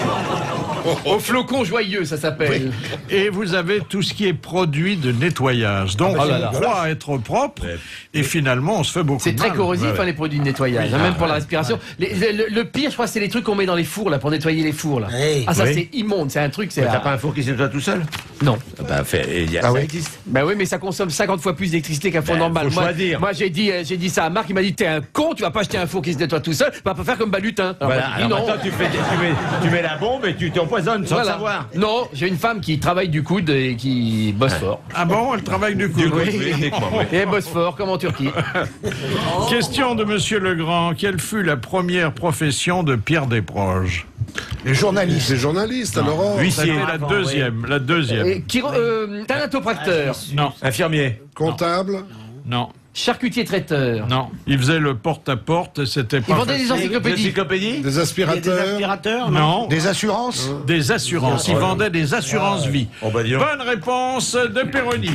P: Au flocon joyeux, ça s'appelle.
E: Oui. Et vous avez tout ce qui est produit de nettoyage. Donc, on croit être propre, et finalement, on se fait beaucoup de mal.
P: C'est très corrosif, les produits de nettoyage, même pour la respiration. Le pire, je crois, c'est les trucs qu'on met dans les fours, là, pour nettoyer les fours, là. C'est immonde, c'est un truc, c'est...
S: T'as pas un four qui se nettoie tout seul?
P: Non.
S: Ça existe.
P: Ben oui, mais ça consomme 50 fois plus d'électricité qu'un four normal. Moi, j'ai dit ça à Marc, il m'a dit, t'es un con, tu vas pas acheter un four qui se nettoie tout seul, tu vas pas faire comme Balutin.
S: Alors maintenant, tu mets la bombe et tu t'empoisonnes sans le savoir.
P: Non, j'ai une femme qui travaille du coude et qui bosse fort.
E: Ah bon, elle travaille du coude?
P: Oui. Et elle bosse fort, comme en Turquie.
E: Question de Monsieur Legrand. Quelle fut la première profession de Pierre Desproges?
N: Les journalistes.
R: C'est journaliste, alors.
E: C'était la deuxième.
P: Thanatopracteur.
E: Non.
S: Infirmier.
R: Comptable.
E: Non.
P: Charcutier traiteur.
E: Non. Il faisait le porte-à-porte, c'était pas...
P: Il vendait des encyclopédies.
R: Des aspirateurs.
E: Non.
N: Des assurances.
E: Des assurances. Il vendait des assurances vie.
S: Bonne
E: réponse de Péroni.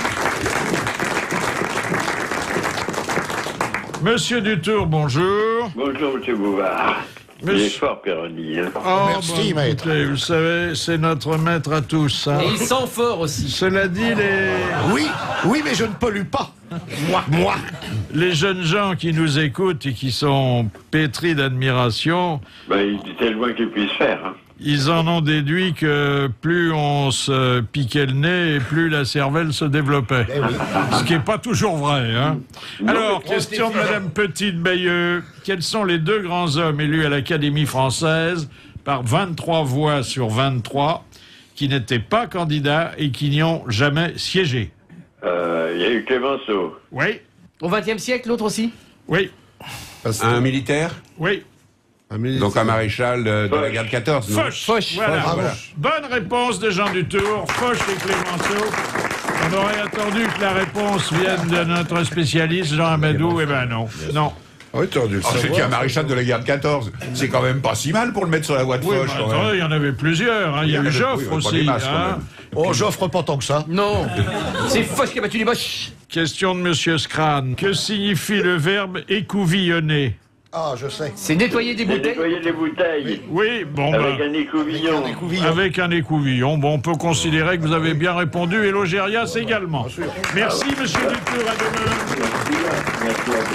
E: Monsieur Dutour, bonjour.
U: Bonjour, monsieur Bouvard. Il est fort, Péroni.
N: Merci, maître.
E: Écoutez, vous savez, c'est notre maître à tous. Hein.
P: Et il sent fort aussi.
E: Cela dit,
N: Oui, mais je ne pollue pas. Moi.
E: Les jeunes gens qui nous écoutent et qui sont pétris d'admiration...
U: Il était le moins qu'ils puissent faire. Hein.
E: Ils en ont déduit que plus on se piquait le nez et plus la cervelle se développait. Ce qui n'est pas toujours vrai. Hein. Alors, question de Madame Petite-Bayeux. Quels sont les deux grands hommes élus à l'Académie française par 23 voix sur 23 qui n'étaient pas candidats et qui n'y ont jamais siégé?
U: Il y a eu Clémenceau.
E: Oui.
P: Au XXe siècle, l'autre aussi?
E: Oui.
J: Un militaire?
E: Oui.
J: Donc un maréchal de la guerre de 14, non?
E: Foch. Voilà. Bonne réponse de Jean Dutour. Foch et Clémenceau. On aurait attendu que la réponse vienne de notre spécialiste Jean Amadou. Eh ben non. Non.
R: Oui, tu aurais dû le savoir.
J: C'est un maréchal de la guerre de 14. C'est quand même pas si mal pour le mettre sur la voie de Foch.
E: Il y en avait plusieurs. Hein. Il y a eu Joffre aussi.
N: Oh, j'offre pas tant que ça.
P: Non. C'est Foch qui a battu les Boches.
E: Question de Monsieur Scran. Que signifie le verbe écouvillonner?
N: Ah, je sais.
P: C'est nettoyer des bouteilles.
U: Nettoyer des bouteilles.
E: Oui, bon,
U: Avec un écouvillon.
E: Avec un écouvillon. Bon, on peut considérer que vous avez bien répondu et l'Ogérias également. Merci, Monsieur Dutour. À demain.
U: Merci à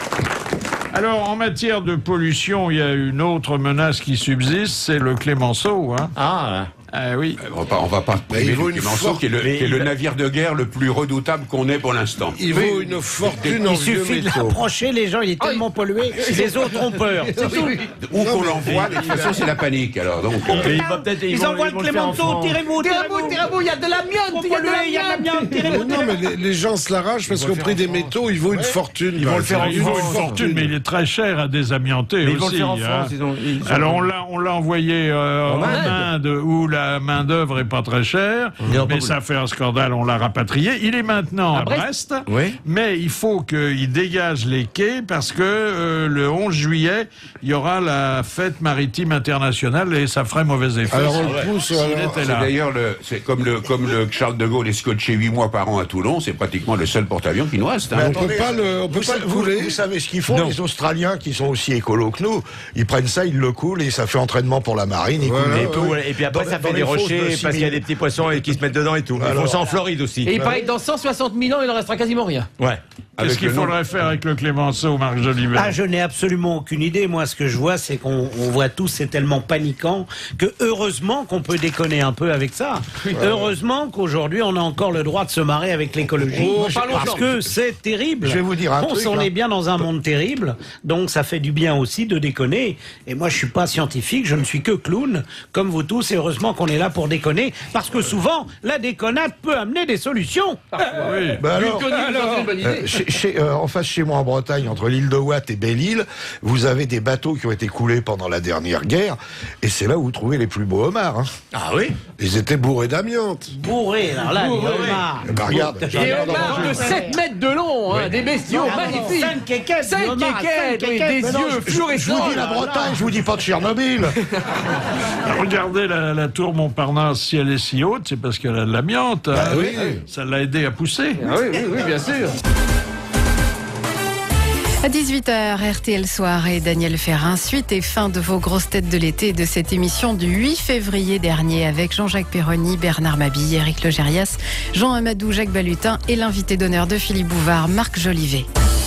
U: tous.
E: Alors, en matière de pollution, il y a une autre menace qui subsiste, c'est le Clémenceau. Hein.
J: Ah,
E: oui.
J: On va pas priver
R: vaut
J: le
R: une
J: Clémenceau, qui est le navire de guerre le plus redoutable qu'on ait pour l'instant.
R: Il vaut une fortune en
O: Il
R: vieux
O: suffit de
R: métaux.
O: l'approcher, les gens, il est tellement pollué, les autres ont peur. C'est tout.
J: Où qu'on l'envoie, de toute façon, c'est la panique. Alors, donc,
O: Ils envoient le Clémenceau, tirez-vous,
P: il y a de l'amiante,
O: il y a de l'amiante, tirez-vous.
R: Non, mais les gens se l'arrachent parce qu'au prix des métaux, il vaut une fortune.
E: Ils vont le faire en France. Une fortune, mais il est très cher à désamianter aussi.
S: Ils vont le faire en France.
E: Alors on l'a envoyé en Inde où la main d'œuvre est pas très chère, mais ça fait un scandale. On l'a rapatrié. Il est maintenant à Brest, mais il faut qu'il dégage les quais parce que le 11 juillet il y aura la fête maritime internationale et ça ferait mauvais effet.
R: Alors on le pousse.
J: c'est d'ailleurs c'est comme le Charles de Gaulle est scotché 8 mois par an à Toulon, c'est pratiquement le seul porte-avions qui nous reste.
N: Mais
J: Hein.
N: attendez, on peut pas le couler. Vous savez ce qu'ils font, les Australiens qui sont aussi écolos que nous? Ils prennent ça, ils le coulent et ça fait entraînement pour la marine. Ils coulent
S: Et puis après, ça fait des rochers parce qu'il y a des petits poissons qui se mettent dedans et tout. Ils font ça en Floride aussi.
P: Et il paraît que dans 160 000 ans, il ne restera quasiment rien.
S: Ouais.
E: Qu'est-ce qu'il faudrait faire avec le Clémenceau, Marc Jolivet?
O: Ah, je n'ai absolument aucune idée. Moi, ce que je vois, c'est qu'on voit tous, c'est tellement paniquant que heureusement qu'on peut déconner un peu avec ça. Heureusement qu'aujourd'hui, on a encore le droit de se marrer avec l'écologie. Parce que c'est terrible.
N: Je vais vous dire un truc.
O: On est bien dans un monde terrible, donc ça fait du bien aussi de déconner. Et moi, je suis pas scientifique, je ne suis que clown, comme vous tous, et heureusement qu'on est là pour déconner, parce que souvent, la déconnade peut amener des solutions.
E: Oui.
N: Bah en face chez moi en Bretagne, entre l'île de Watt et Belle-Île, vous avez des bateaux qui ont été coulés pendant la dernière guerre, et c'est là où vous trouvez les plus beaux homards. Hein.
S: Ah oui?
R: Ils étaient bourrés d'amiante.
O: Bourrés, alors là, les homards.
N: Bah, regarde.
P: Des homards de 7 mètres de long, hein, des bestiaux magnifiques.
O: 5 quéquettes,
P: 5 quéquettes, des yeux
N: Je
P: fluorescents.
N: vous dis la Bretagne, je vous dis pas de Tchernobyl.
E: Regardez la tour Montparnasse, si elle est si haute, c'est parce qu'elle a de l'amiante. Hein.
N: Oui.
E: Ça l'a aidé à pousser.
P: Ah oui, bien sûr.
L: À 18h, RTL Soir et Daniel Ferrin. Suite et fin de vos grosses têtes de l'été de cette émission du 8 février dernier avec Jean-Jacques Perroni, Bernard Mabille, Éric Logérias, Jean Amadou, Jacques Balutin et l'invité d'honneur de Philippe Bouvard, Marc Jolivet.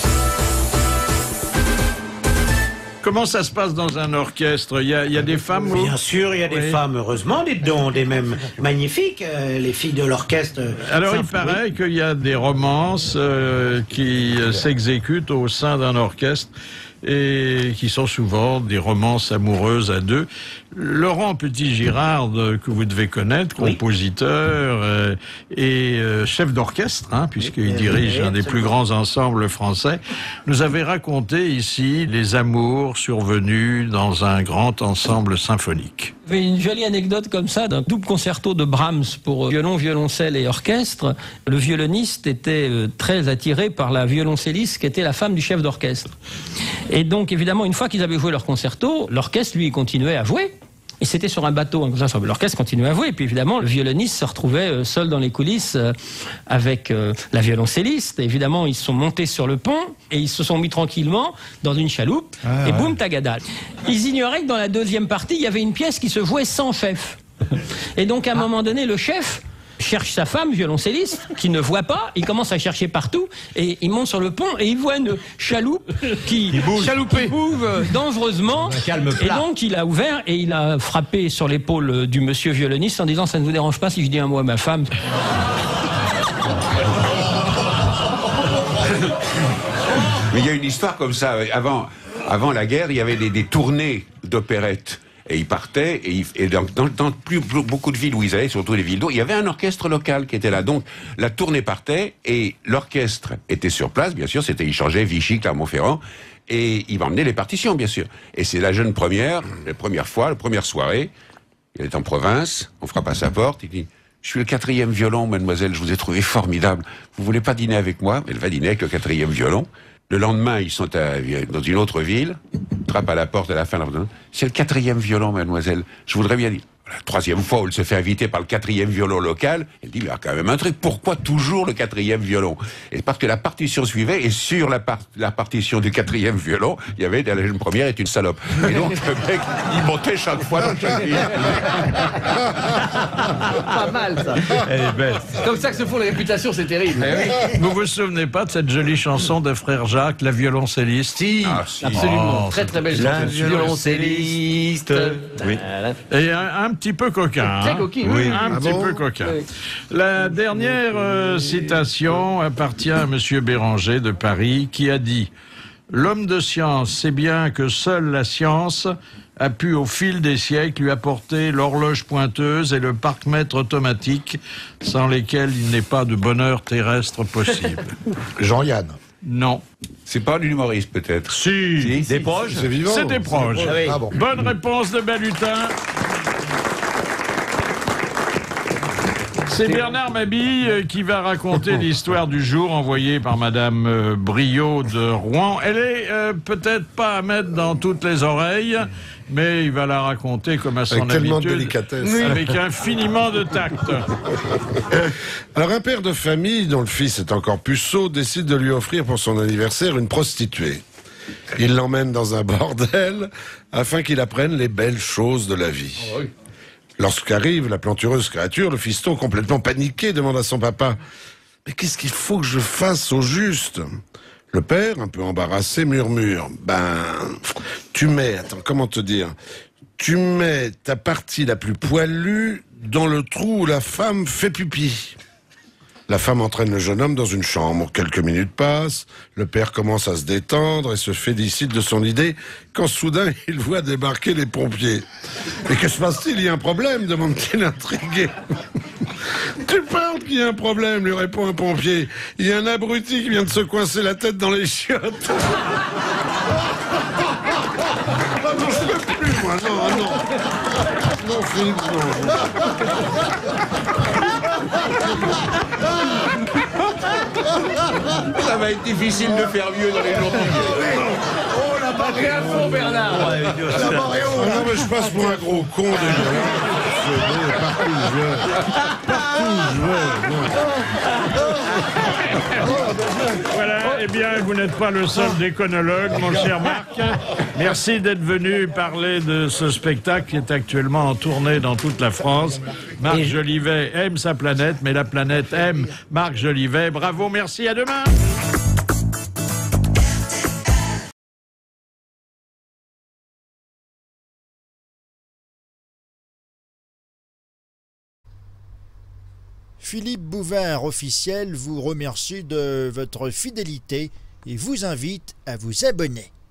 E: Comment ça se passe dans un orchestre? Il y a des femmes?
O: Bien sûr, il y a des femmes, heureusement, des mêmes magnifiques, les filles de l'orchestre.
E: Alors, il paraît qu'il y a des romances qui s'exécutent au sein d'un orchestre et qui sont souvent des romances amoureuses à deux. Laurent Petit-Girard, que vous devez connaître, compositeur et chef d'orchestre, hein, puisqu'il dirige un des plus grands ensembles français, nous avait raconté ici les amours survenus dans un grand ensemble symphonique.
A: Il y avait une jolie anecdote comme ça d'un double concerto de Brahms pour violon, violoncelle et orchestre. Le violoniste était très attiré par la violoncelliste qui était la femme du chef d'orchestre. Et donc évidemment, une fois qu'ils avaient joué leur concerto, l'orchestre lui continuait à jouer. Et c'était sur un bateau, comme ça, l'orchestre continuait à jouer. Et puis évidemment, le violoniste se retrouvait seul dans les coulisses avec la violoncelliste. Et évidemment, ils se sont montés sur le pont et ils se sont mis tranquillement dans une chaloupe. Et boum, tagada. Ils ignoraient que dans la deuxième partie, il y avait une pièce qui se jouait sans chef. Et donc à un moment donné, le chef cherche sa femme, violoncelliste, qui ne voit pas. Il commence à chercher partout et il monte sur le pont et il voit une chaloupe qui bouge dangereusement. Et donc il a ouvert et il a frappé sur l'épaule du monsieur violoniste en disant: ça ne vous dérange pas si je dis un mot à ma femme?
J: Mais il y a une histoire comme ça. Avant la guerre, il y avait des tournées d'opérettes. Et ils partaient, et dans beaucoup de villes où ils allaient, surtout les villes d'eau, il y avait un orchestre local qui était là. Donc, la tournée partait, et l'orchestre était sur place, bien sûr, il changeait Vichy, Clermont-Ferrand, et il va emmener les partitions, bien sûr. Et c'est la jeune première, la première soirée, elle est en province, on frappe à sa porte, il dit: je suis le 4e violon, mademoiselle, je vous ai trouvé formidable. Vous voulez pas dîner avec moi? Elle va dîner avec le 4e violon. Le lendemain, ils sont dans une autre ville, trappe à la porte à la fin. C'est le 4e violon, mademoiselle. Je voudrais bien dire. La 3e fois où elle se fait inviter par le 4e violon local, elle dit, il y a quand même un truc, pourquoi toujours le 4e violon? Et parce que la partition suivait, et sur la partition du 4e violon, il y avait la jeune première est une salope. Et donc le mec, il montait chaque fois dans chaque ligne.
P: Pas mal ça.
S: Elle est belle.
P: Comme ça que se font les réputations, c'est terrible.
E: Vous vous souvenez pas de cette jolie chanson des frères Jacques, la violoncelliste?
P: Si, absolument. Très très belle chanson.
S: La violoncelliste. Oui.
E: Et un petit peu coquin.
P: Très
E: hein.
P: coquine.
E: Oui. Un petit peu coquin.
P: Oui.
E: La dernière citation appartient à Monsieur Béranger de Paris, qui a dit « L'homme de science sait bien que seule la science a pu au fil des siècles lui apporter l'horloge pointeuse et le parc-mètre automatique sans lesquels il n'est pas de bonheur terrestre possible. »
N: Jean-Yann.
E: Non.
J: C'est pas un humoriste, peut-être?
E: Si.
S: Des proches?
R: C'est vivant.
E: C'était proche.
S: Ah oui.
N: Ah bon.
E: Bonne réponse de Balutin. C'est Bernard Mabille qui va raconter l'histoire du jour envoyée par Madame Briot de Rouen. Elle est peut-être pas à mettre dans toutes les oreilles, mais il va la raconter comme à son
R: Avec tellement de
E: habitude,
R: délicatesse.
E: avec infiniment de tact.
R: Alors un père de famille dont le fils est encore puceau décide de lui offrir pour son anniversaire une prostituée. Il l'emmène dans un bordel afin qu'il apprenne les belles choses de la vie.
P: Oh, oui.
R: Lorsqu'arrive la plantureuse créature, le fiston, complètement paniqué, demande à son papa « Mais qu'est-ce qu'il faut que je fasse au juste ?» Le père, un peu embarrassé, murmure « Ben, tu mets, attends, comment te dire ? Tu mets ta partie la plus poilue dans le trou où la femme fait pipi. » La femme entraîne le jeune homme dans une chambre. Quelques minutes passent, le père commence à se détendre et se félicite de son idée, quand soudain il voit débarquer les pompiers. « Mais que se passe-t-il? Il y a un problème ?» demande-t-il intrigué. « Tu parles qu'il y a un problème ?» lui répond un pompier. « Il y a un abruti qui vient de se coincer la tête dans les chiottes. » Ah non, je peux plus, moi, non. Non, Philippe, non.
J: Ça va être difficile de faire mieux dans les jours qui viennent.
P: Oh, la barrée à fond, Bernard.
R: Ah non, mais je passe pour un gros con déjà. Partout où je vais.
E: Voilà, eh bien, vous n'êtes pas le seul déconologue, mon cher Marc. Merci d'être venu parler de ce spectacle qui est actuellement en tournée dans toute la France. Marc Jolivet aime sa planète, mais la planète aime Marc Jolivet. Bravo, merci, à demain.
G: Philippe Bouvard officiel vous remercie de votre fidélité et vous invite à vous abonner.